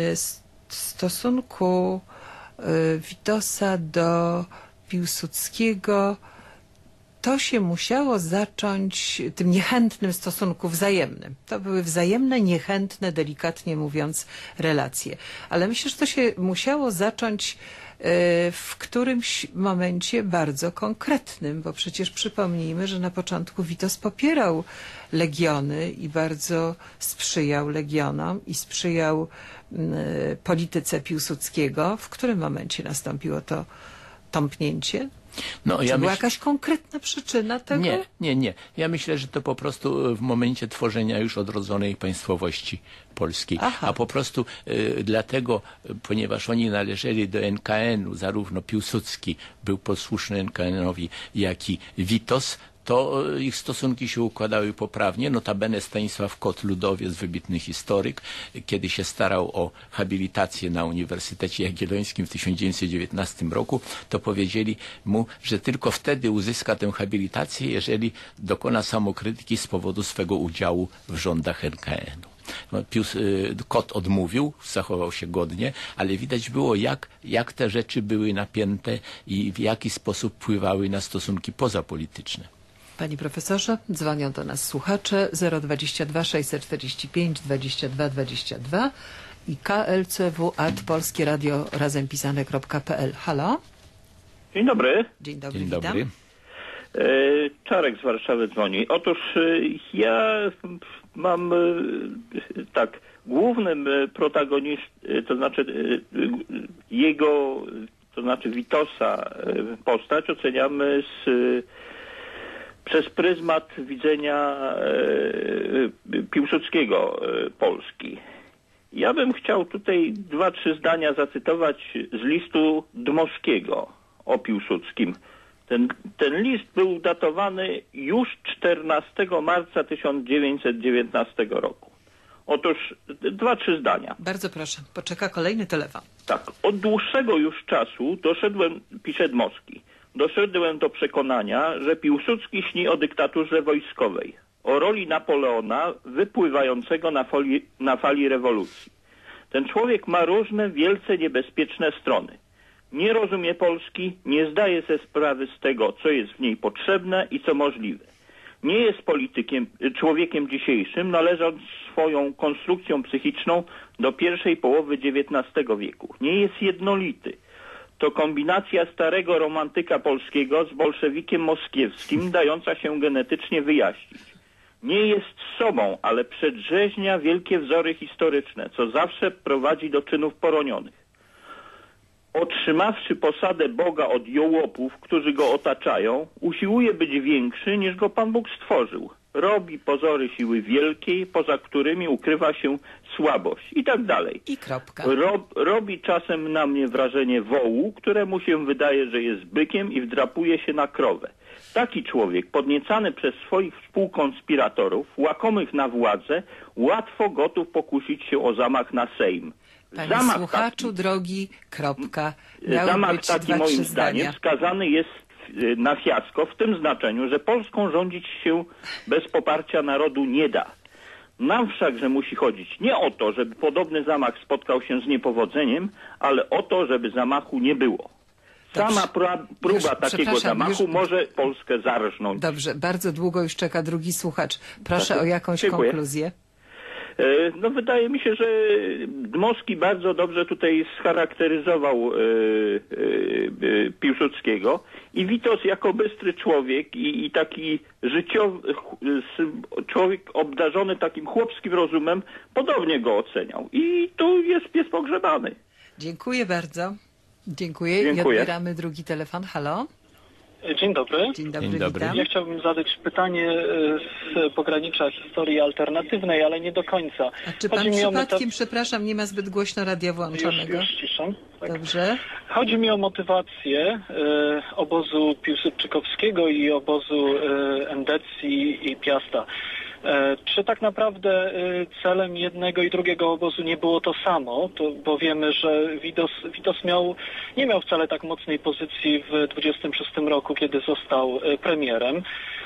stosunku e, Witosa do Piłsudskiego to się musiało zacząć tym niechętnym stosunku wzajemnym. To były wzajemne, niechętne, delikatnie mówiąc, relacje. Ale myślę, że to się musiało zacząć w którymś momencie bardzo konkretnym, bo przecież przypomnijmy, że na początku Witos popierał Legiony i bardzo sprzyjał Legionom i sprzyjał polityce Piłsudskiego. W którym momencie nastąpiło to tąpnięcie? No, Czy ja była myśl... jakaś konkretna przyczyna tego? Nie, nie, nie. Ja myślę, że to po prostu w momencie tworzenia już odrodzonej państwowości polskiej. Aha. A po prostu y, dlatego, ponieważ oni należeli do N K N u, zarówno Piłsudski był posłuszny N K N owi, jak i Witos, to ich stosunki się układały poprawnie. Notabene Stanisław Kot, ludowiec, wybitny historyk, kiedy się starał o habilitację na Uniwersytecie Jagiellońskim w tysiąc dziewięćset dziewiętnastym roku, to powiedzieli mu, że tylko wtedy uzyska tę habilitację, jeżeli dokona samokrytyki z powodu swego udziału w rządach N K N u. Pius, Kot odmówił, zachował się godnie, ale widać było, jak, jak te rzeczy były napięte i w jaki sposób wpływały na stosunki pozapolityczne. Panie profesorze, dzwonią do nas słuchacze zero dwadzieścia dwa sześćset czterdzieści pięć dwadzieścia dwa dwadzieścia dwa i k l c w at polskie radio razem pisane kropka p l. Halo? Dzień dobry. Dzień dobry, Dzień witam. dobry. Czarek z Warszawy dzwoni. Otóż ja mam tak, głównym protagonistą, to znaczy jego, to znaczy Witosa postać oceniamy z przez pryzmat widzenia e, Piłsudskiego e, Polski. Ja bym chciał tutaj dwa, trzy zdania zacytować z listu Dmowskiego o Piłsudskim. Ten, ten list był datowany już czternastego marca tysiąc dziewięćset dziewiętnastego roku. Otóż dwa, trzy zdania. Bardzo proszę, poczeka kolejny telefon. Tak, od dłuższego już czasu doszedłem, pisze Dmowski, doszedłem do przekonania, że Piłsudski śni o dyktaturze wojskowej, o roli Napoleona wypływającego na, foli, na fali rewolucji. Ten człowiek ma różne wielce niebezpieczne strony. Nie rozumie Polski, nie zdaje sobie sprawy z tego, co jest w niej potrzebne i co możliwe. Nie jest politykiem, człowiekiem dzisiejszym, należąc swoją konstrukcją psychiczną do pierwszej połowy dziewiętnastego wieku. Nie jest jednolity. To kombinacja starego romantyka polskiego z bolszewikiem moskiewskim, dająca się genetycznie wyjaśnić. Nie jest sobą, ale przedrzeźnia wielkie wzory historyczne, co zawsze prowadzi do czynów poronionych. Otrzymawszy posadę Boga od jołopów, którzy go otaczają, usiłuje być większy, niż go Pan Bóg stworzył. Robi pozory siły wielkiej, poza którymi ukrywa się słabość i tak dalej. I kropka. Rob, robi czasem na mnie wrażenie wołu, któremu się wydaje, że jest bykiem i wdrapuje się na krowę. Taki człowiek, podniecany przez swoich współkonspiratorów, łakomych na władzę, łatwo gotów pokusić się o zamach na Sejm. Panie Zamach słuchaczu, taki, drogi, kropka. Miały zamach być taki dwa, moim trzy zdaniem zdania. skazany jest na fiasko w tym znaczeniu, że Polską rządzić się bez poparcia narodu nie da. Nam wszakże musi chodzić nie o to, żeby podobny zamach spotkał się z niepowodzeniem, ale o to, żeby zamachu nie było. Sama Dobrze. pra, próba Już, takiego przepraszam, zamachu już- może Polskę zarżnąć. Dobrze, bardzo długo już czeka drugi słuchacz. Proszę Tak, o jakąś dziękuję. konkluzję. E, No wydaje mi się, że Dmowski bardzo dobrze tutaj scharakteryzował e, e, e, Piłsudskiego i Witos jako bystry człowiek i, i taki życiowy ch- s- człowiek obdarzony takim chłopskim rozumem podobnie go oceniał. I tu jest pies pogrzebany. Dziękuję bardzo. Dziękuję. I Dziękuję. odbieramy drugi telefon. Halo? Dzień dobry. Dzień dobry, Dzień dobry. witam. Ja chciałbym zadać pytanie e, z pogranicza historii alternatywnej, ale nie do końca. A czy pan Chodzi mi o przypadkiem, mota- przepraszam, nie ma zbyt głośno radia Już, włączonego? już ciszę. Tak. Dobrze. Chodzi mi o motywację e, obozu piłsudczykowskiego i obozu e, Endecji i Piasta. E, czy tak naprawdę e, celem jednego i drugiego obozu nie było to samo? To, bo wiemy, że Witos, Witos miał, nie miał wcale tak mocnej pozycji w dwudziestym szóstym roku, kiedy został e, premierem.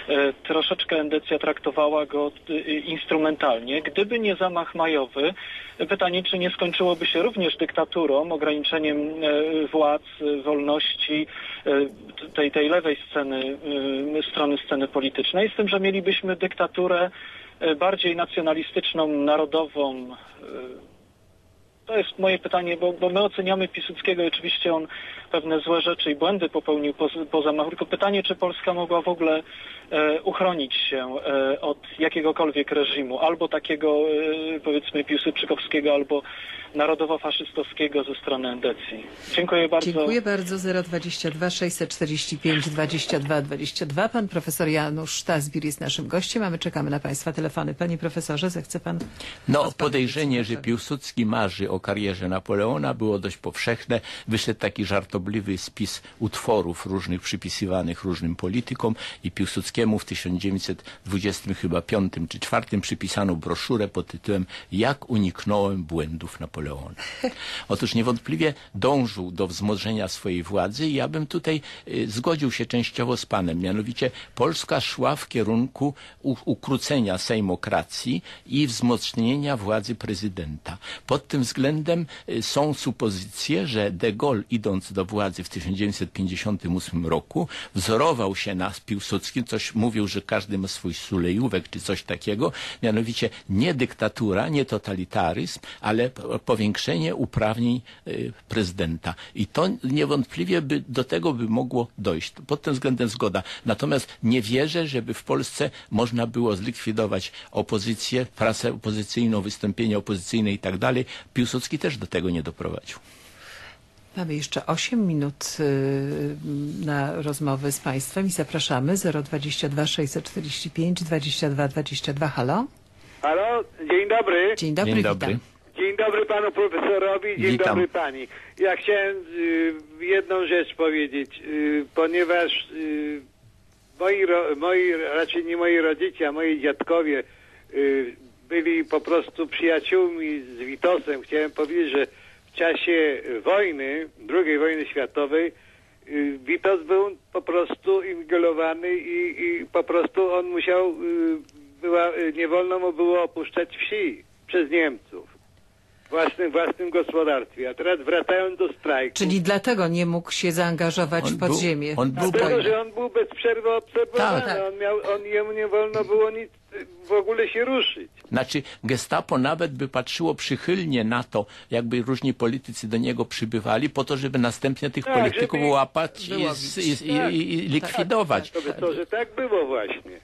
E, troszeczkę endecja traktowała go e, instrumentalnie. Gdyby nie zamach majowy, pytanie, czy nie skończyłoby się również dyktaturą, ograniczeniem e, władz, e, wolności e, tej, tej lewej sceny, e, strony sceny politycznej, z tym, że mielibyśmy dyktaturę e, bardziej nacjonalistyczną, narodową. E, To jest moje pytanie, bo, bo my oceniamy Piłsudskiego i oczywiście on pewne złe rzeczy i błędy popełnił po, po zamachu. Tylko pytanie, czy Polska mogła w ogóle e, uchronić się e, od jakiegokolwiek reżimu, albo takiego e, powiedzmy piłsudczykowskiego, albo narodowo-faszystowskiego ze strony endecji. Dziękuję bardzo. Dziękuję bardzo. zero dwadzieścia dwa sześćset czterdzieści pięć dwadzieścia dwa dwadzieścia dwa. Pan profesor Janusz Sztazbir jest naszym gościem, a my czekamy na Państwa telefony. Panie profesorze, zechce Pan... No, podejrzenie, że Piłsudski marzy o karierze Napoleona było dość powszechne. Wyszedł taki żartobliwy spis utworów różnych przypisywanych różnym politykom i Piłsudskiemu w tysiąc dziewięćset dwudziestym chyba piątym czy czwartym przypisano broszurę pod tytułem Jak uniknąłem błędów Napoleona. Otóż niewątpliwie dążył do wzmożenia swojej władzy i ja bym tutaj y, zgodził się częściowo z panem. Mianowicie Polska szła w kierunku u, ukrócenia sejmokracji i wzmocnienia władzy prezydenta. Pod tym względem y, są supozycje, że de Gaulle idąc do władzy w tysiąc dziewięćset pięćdziesiątym ósmym roku wzorował się na Piłsudskim, coś mówił, że każdy ma swój sulejówek czy coś takiego, mianowicie nie dyktatura, nie totalitaryzm, ale powiększenie uprawnień y, prezydenta. I to niewątpliwie by, do tego by mogło dojść. Pod tym względem zgoda. Natomiast nie wierzę, żeby w Polsce można było zlikwidować opozycję, prasę opozycyjną, wystąpienia opozycyjne i tak dalej. Piłsudski też do tego nie doprowadził. Mamy jeszcze osiem minut y, na rozmowę z Państwem i zapraszamy. zero dwadzieścia dwa sześćset czterdzieści pięć dwadzieścia dwa dwadzieścia dwa. Halo? Halo, dzień dobry. Dzień dobry, Dzień dobry. witam. Dzień dobry panu profesorowi, dzień Witam. dobry pani. Ja chciałem y, jedną rzecz powiedzieć, y, ponieważ y, moi, ro, moi, raczej nie moi rodzice, a moi dziadkowie y, byli po prostu przyjaciółmi z Witosem. Chciałem powiedzieć, że w czasie wojny, drugiej wojny światowej, y, Witos był po prostu inwigilowany i, i po prostu on musiał, y, była, y, nie wolno mu było opuszczać wsi przez Niemców. Własnym, własnym gospodarstwie. A teraz wracając do strajku. Czyli dlatego nie mógł się zaangażować On w podziemie. był- on był- Dlatego, że on był bez przerwy obserwowany. Tak. On miał, on, jemu nie wolno było nic w ogóle się ruszyć. Znaczy gestapo nawet by patrzyło przychylnie na to, jakby różni politycy do niego przybywali, po to, żeby następnie tych Tak, polityków żeby łapać i, wyłowić. i, i, Tak. i, i likwidować. To by to, że tak było właśnie.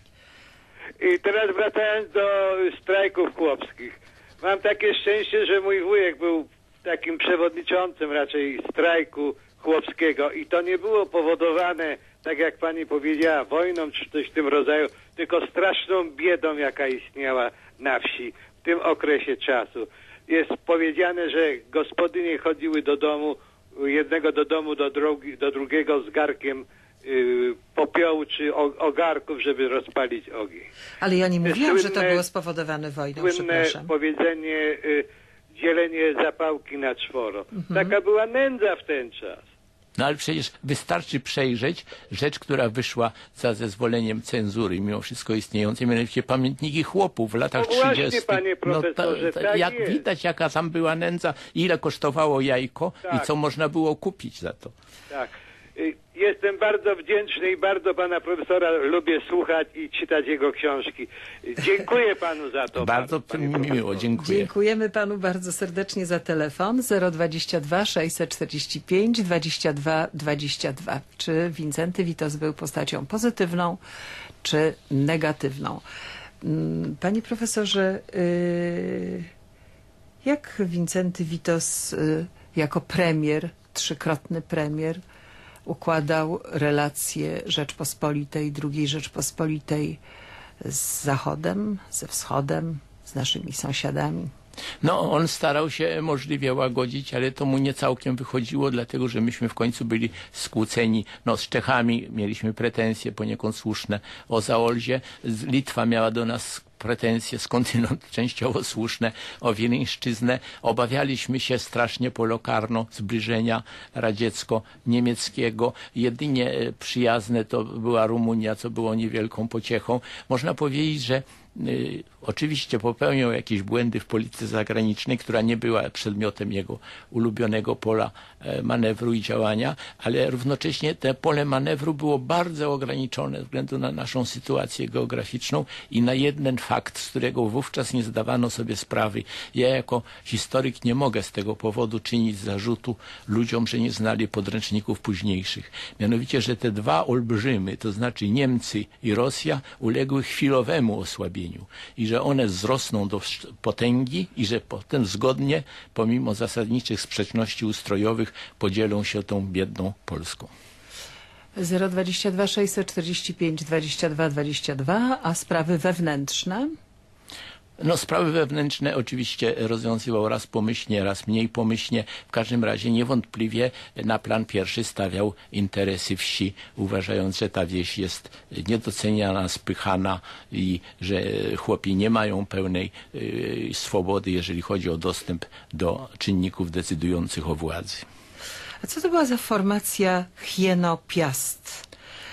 I teraz wracając do strajków chłopskich. Mam takie szczęście, że mój wujek był takim przewodniczącym raczej strajku chłopskiego i to nie było powodowane, tak jak pani powiedziała, wojną czy coś w tym rodzaju, tylko straszną biedą, jaka istniała na wsi w tym okresie czasu. Jest powiedziane, że gospodynie chodziły do domu, jednego do domu, do, drogi, do drugiego z garkiem y, popiołu czy o, ogarków, żeby rozpalić ogień. Ale ja nie mówiłam, że to Słynne- było spowodowane wojną, Słynne przepraszam. powiedzenie y, dzielenie zapałki na czworo. Taka była nędza w ten czas. No ale przecież wystarczy przejrzeć rzecz, która wyszła za zezwoleniem cenzury, mimo wszystko istniejącej, mianowicie pamiętniki chłopów w latach No właśnie, trzydziestych. panie profesorze, tak jak jest. widać, jaka tam była nędza, ile kosztowało jajko i Tak. co można było kupić za to. Tak. Y, Jestem bardzo wdzięczny i bardzo pana profesora lubię słuchać i czytać jego książki. Y, Dziękuję panu za to. Bardzo panie mi miło, profesorze. dziękuję. Dziękujemy panu bardzo serdecznie za telefon. zero dwadzieścia dwa sześćset czterdzieści pięć dwadzieścia dwa dwadzieścia dwa. Czy Wincenty Witos był postacią pozytywną, czy negatywną? Mm, Panie profesorze, yy, jak Wincenty Witos yy, jako premier, trzykrotny premier, układał relacje Rzeczpospolitej, drugiej Rzeczpospolitej z Zachodem, ze Wschodem, z naszymi sąsiadami? No, on starał się możliwie łagodzić, ale to mu nie całkiem wychodziło, dlatego że myśmy w końcu byli skłóceni. No, z Czechami mieliśmy pretensje poniekąd słuszne o Zaolzie. Z- Litwa miała do nas pretensje skądinąd częściowo słuszne o Wileńszczyznę. Obawialiśmy się strasznie polokarno zbliżenia radziecko-niemieckiego. Jedynie przyjazne to była Rumunia, co było niewielką pociechą. Można powiedzieć, że y, oczywiście popełniał jakieś błędy w polityce zagranicznej, która nie była przedmiotem jego ulubionego pola e, manewru i działania, ale równocześnie to pole manewru było bardzo ograniczone ze względu na naszą sytuację geograficzną i na jeden fakt, z którego wówczas nie zdawano sobie sprawy. Ja jako historyk nie mogę z tego powodu czynić zarzutu ludziom, że nie znali podręczników późniejszych. Mianowicie, że te dwa olbrzymy, to znaczy Niemcy i Rosja, uległy chwilowemu osłabieniu i że one wzrosną do potęgi i że potem zgodnie, pomimo zasadniczych sprzeczności ustrojowych, podzielą się tą biedną Polską. zero dwadzieścia dwa sześćset czterdzieści pięć dwadzieścia dwa dwadzieścia dwa, a sprawy wewnętrzne? No, sprawy wewnętrzne oczywiście rozwiązywał raz pomyślnie, raz mniej pomyślnie. W każdym razie niewątpliwie na plan pierwszy stawiał interesy wsi, uważając, że ta wieś jest niedoceniana, spychana i że chłopi nie mają pełnej y, swobody, jeżeli chodzi o dostęp do czynników decydujących o władzy. A co to była za formacja Hieno-Piast?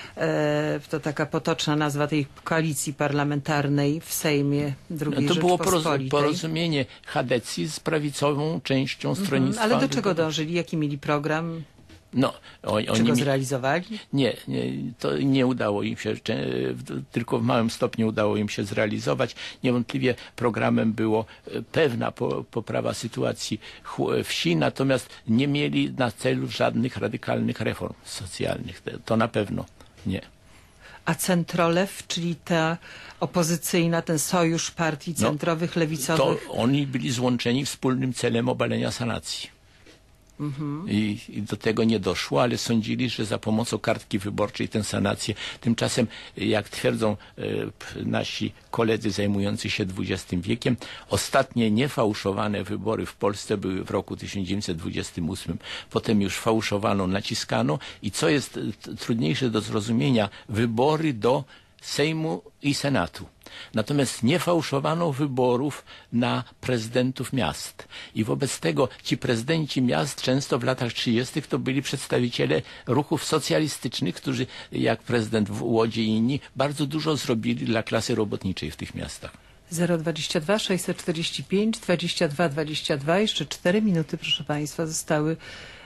To taka potoczna nazwa tej koalicji parlamentarnej w Sejmie drugiej No to było Rzeczpospolitej. porozumienie chadecji z prawicową częścią stronnictwa. Ale do czego dążyli? Jaki mieli program? No, oni, Czy oni go mi... zrealizowali? Nie, nie, to nie udało im się, tylko w małym stopniu udało im się zrealizować. Niewątpliwie programem było pewna poprawa sytuacji wsi, natomiast nie mieli na celu żadnych radykalnych reform socjalnych. To na pewno nie. A Centrolew, czyli ta opozycyjna, ten sojusz partii centrowych, no, lewicowych? To oni byli złączeni wspólnym celem obalenia sanacji. Mhm. I, I do tego nie doszło, ale sądzili, że za pomocą kartki wyborczej tę sanację, tymczasem jak twierdzą e, nasi koledzy zajmujący się dwudziestym wiekiem, ostatnie niefałszowane wybory w Polsce były w roku tysiąc dziewięćset dwudziestym ósmym. Potem już fałszowano, naciskano i co jest trudniejsze do zrozumienia, wybory do Sejmu i Senatu. Natomiast nie fałszowano wyborów na prezydentów miast. I wobec tego ci prezydenci miast często w latach trzydziestych to byli przedstawiciele ruchów socjalistycznych, którzy jak prezydent w Łodzi i inni bardzo dużo zrobili dla klasy robotniczej w tych miastach. zero dwadzieścia dwa sześćset czterdzieści pięć dwadzieścia dwa dwadzieścia dwa. Jeszcze cztery minuty, proszę Państwa, zostały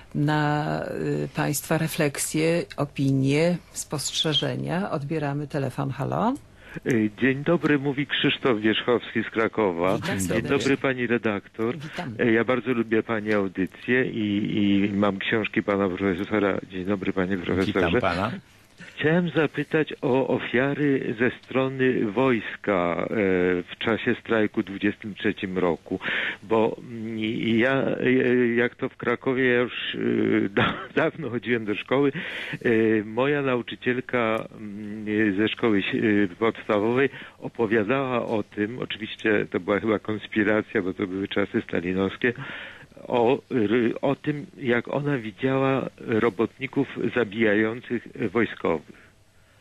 na y, Państwa refleksje, opinie, spostrzeżenia. Odbieramy telefon. Halo? Dzień dobry, mówi Krzysztof Wierzchowski z Krakowa. Witam Dzień serdecznie. dobry pani redaktor. Witam. Ja bardzo lubię pani audycję i, i mam książki pana profesora. Dzień dobry panie profesorze. Witam pana. Chciałem zapytać o ofiary ze strony wojska w czasie strajku w dwudziestym trzecim roku, bo ja, jak to w Krakowie, ja już dawno chodziłem do szkoły, moja nauczycielka ze szkoły podstawowej opowiadała o tym, oczywiście to była chyba konspiracja, bo to były czasy stalinowskie, O, o tym, jak ona widziała robotników zabijających wojskowych.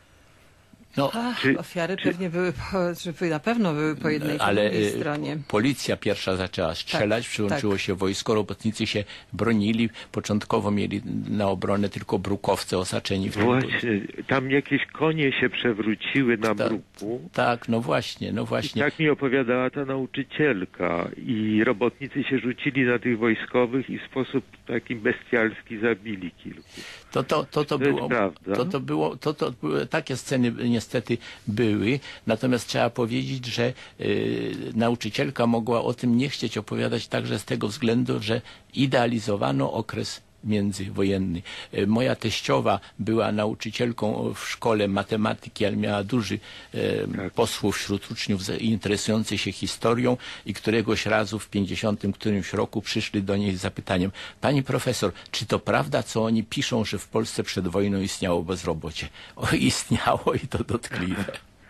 No, Ach, czy- ofiary czy- pewnie były, po, czy na pewno były po jednej i ale drugiej y, stronie. policja pierwsza zaczęła strzelać, Tak, przyłączyło tak. się wojsko, robotnicy się bronili. Początkowo mieli na obronę tylko brukowce osaczeni w tym. Właśnie, tam jakieś konie się przewróciły na Tak. bruku. Tak, no właśnie, no I właśnie. tak mi opowiadała ta nauczycielka. I robotnicy się rzucili na tych wojskowych i w sposób taki bestialski zabili kilku. To, to, to, to, To jest było, prawda. to, to było, to, to były, takie sceny niestety były, natomiast trzeba powiedzieć, że y, nauczycielka mogła o tym nie chcieć opowiadać także z tego względu, że idealizowano okres międzywojenny. Y, Moja teściowa była nauczycielką w szkole matematyki, ale miała duży y, Tak. posłów wśród uczniów z- interesujących się historią i któregoś razu w pięćdziesiątym którymś roku przyszli do niej z zapytaniem: pani profesor, czy to prawda, co oni piszą, że w Polsce przed wojną istniało bezrobocie? O, istniało i to dotkliwe.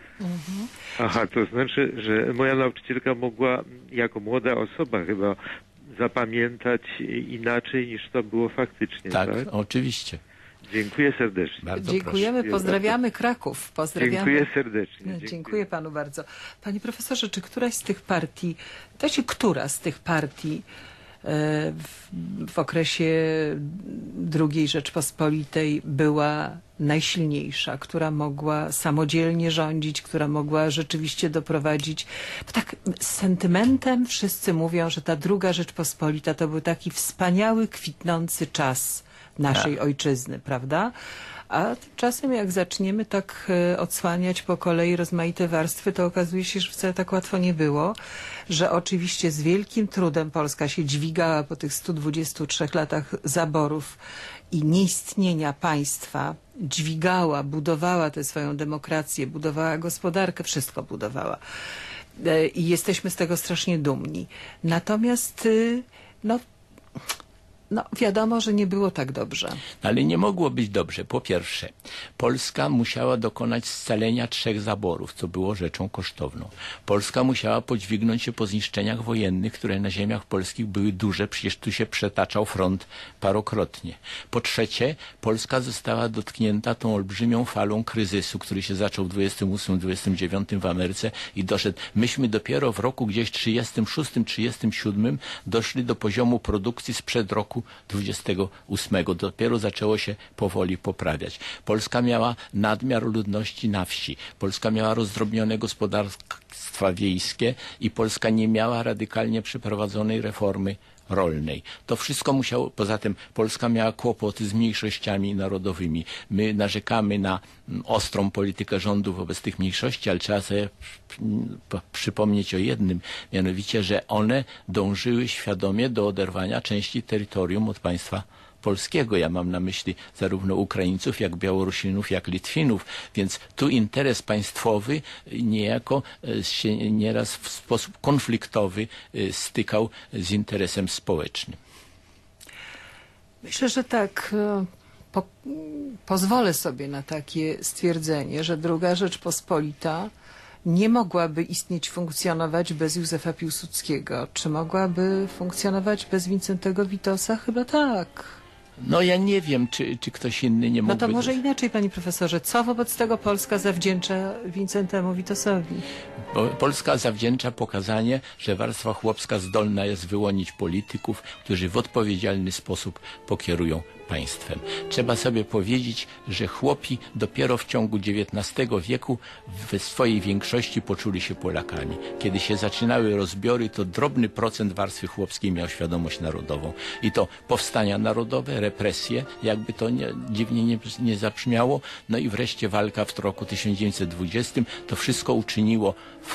Aha, to znaczy, że moja nauczycielka mogła jako młoda osoba chyba zapamiętać inaczej niż to było faktycznie, Tak, tak? oczywiście. Dziękuję serdecznie. Bardzo Dziękujemy, proszę. pozdrawiamy Kraków. Pozdrawiamy. Dziękuję serdecznie. Dziękuję. Dziękuję. panu bardzo. Panie profesorze, czy któraś z tych partii, to się która z tych partii e, w, w okresie drugiej Rzeczpospolitej była najsilniejsza, która mogła samodzielnie rządzić, która mogła rzeczywiście doprowadzić... Bo tak z sentymentem wszyscy mówią, że ta druga Rzeczpospolita to był taki wspaniały, kwitnący czas naszej Tak. ojczyzny, prawda? A tymczasem jak zaczniemy tak e, odsłaniać po kolei rozmaite warstwy, to okazuje się, że wcale tak łatwo nie było, że oczywiście z wielkim trudem Polska się dźwigała po tych stu dwudziestu trzech latach zaborów i nieistnienia państwa, dźwigała, budowała tę swoją demokrację, budowała gospodarkę, wszystko budowała. E, I jesteśmy z tego strasznie dumni. Natomiast y, no No, wiadomo, że nie było tak dobrze. Ale nie mogło być dobrze. Po pierwsze, Polska musiała dokonać scalenia trzech zaborów, co było rzeczą kosztowną. Polska musiała podźwignąć się po zniszczeniach wojennych, które na ziemiach polskich były duże. Przecież tu się przetaczał front parokrotnie. Po trzecie, Polska została dotknięta tą olbrzymią falą kryzysu, który się zaczął w dwudziestym ósmym dwudziestym dziewiątym w Ameryce i doszedł. Myśmy dopiero w roku gdzieś trzydziestym szóstym trzydziestym siódmym doszli do poziomu produkcji sprzed roku dwudziestego ósmego. Dopiero zaczęło się powoli poprawiać. Polska miała nadmiar ludności na wsi. Polska miała rozdrobnione gospodarstwa wiejskie i Polska nie miała radykalnie przeprowadzonej reformy rolnej. To wszystko musiało, poza tym Polska miała kłopoty z mniejszościami narodowymi. My narzekamy na ostrą politykę rządu wobec tych mniejszości, ale trzeba sobie przypomnieć o jednym, mianowicie, że one dążyły świadomie do oderwania części terytorium od państwa polskiego. Ja mam na myśli zarówno Ukraińców, jak Białorusinów, jak Litwinów, więc tu interes państwowy niejako się nieraz w sposób konfliktowy stykał z interesem społecznym. Myślę, że tak. Po, pozwolę sobie na takie stwierdzenie, że druga Rzeczpospolita nie mogłaby istnieć, funkcjonować bez Józefa Piłsudskiego. Czy mogłaby funkcjonować bez Wincentego Witosa? Chyba tak. No ja nie wiem, czy, czy ktoś inny nie No mógłby... to może inaczej, panie profesorze. Co wobec tego Polska zawdzięcza Wincentemu Witosowi? Bo Polska zawdzięcza pokazanie, że warstwa chłopska zdolna jest wyłonić polityków, którzy w odpowiedzialny sposób pokierują państwem. Trzeba sobie powiedzieć, że chłopi dopiero w ciągu dziewiętnastego wieku w swojej większości poczuli się Polakami. Kiedy się zaczynały rozbiory, to drobny procent warstwy chłopskiej miał świadomość narodową. I to powstania narodowe, represje, jakby to nie, dziwnie nie, nie zabrzmiało, no i wreszcie walka w roku tysiąc dziewięćset dwudziestym. To wszystko uczyniło w,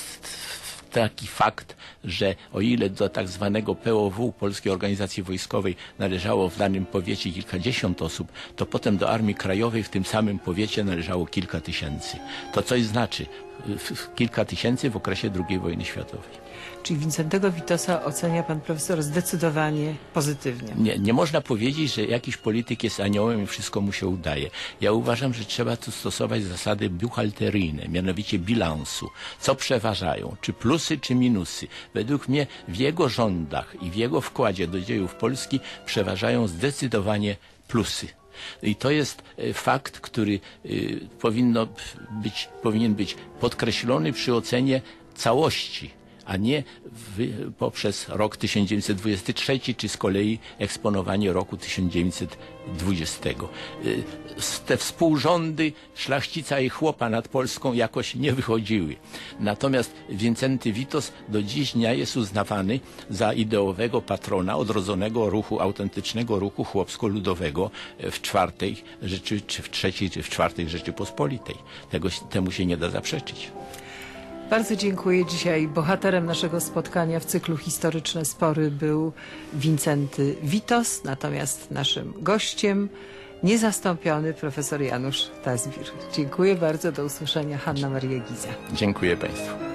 w, taki fakt, że o ile do tak zwanego P O W, Polskiej Organizacji Wojskowej, należało w danym powiecie kilkadziesiąt osób, to potem do Armii Krajowej w tym samym powiecie należało kilka tysięcy. To coś znaczy kilka tysięcy w okresie drugiej wojny światowej. Czyli Wincentego Witosa ocenia pan profesor zdecydowanie pozytywnie. Nie, nie można powiedzieć, że jakiś polityk jest aniołem i wszystko mu się udaje. Ja uważam, że trzeba tu stosować zasady buchalteryjne, mianowicie bilansu. Co przeważają? Czy plusy, czy minusy? Według mnie w jego rządach i w jego wkładzie do dziejów Polski przeważają zdecydowanie plusy. I to jest fakt, który y, powinno być, powinien być podkreślony przy ocenie całości, a nie w, poprzez rok tysiąc dziewięćset dwudziesty trzeci, czy z kolei eksponowanie roku tysiąc dziewięćset dwudziestego. Y, te współrządy szlachcica i chłopa nad Polską jakoś nie wychodziły. Natomiast Wincenty Witos do dziś dnia jest uznawany za ideowego patrona odrodzonego ruchu, autentycznego ruchu chłopsko-ludowego w czwartej rzeczy, czy w trzeciej, czy w czwartej Rzeczypospolitej. Tego, temu się nie da zaprzeczyć. Bardzo dziękuję. Dzisiaj bohaterem naszego spotkania w cyklu Historyczne Spory był Wincenty Witos, natomiast naszym gościem niezastąpiony profesor Janusz Tazbir. Dziękuję bardzo. Do usłyszenia. Hanna Maria Giza. Dziękuję państwu.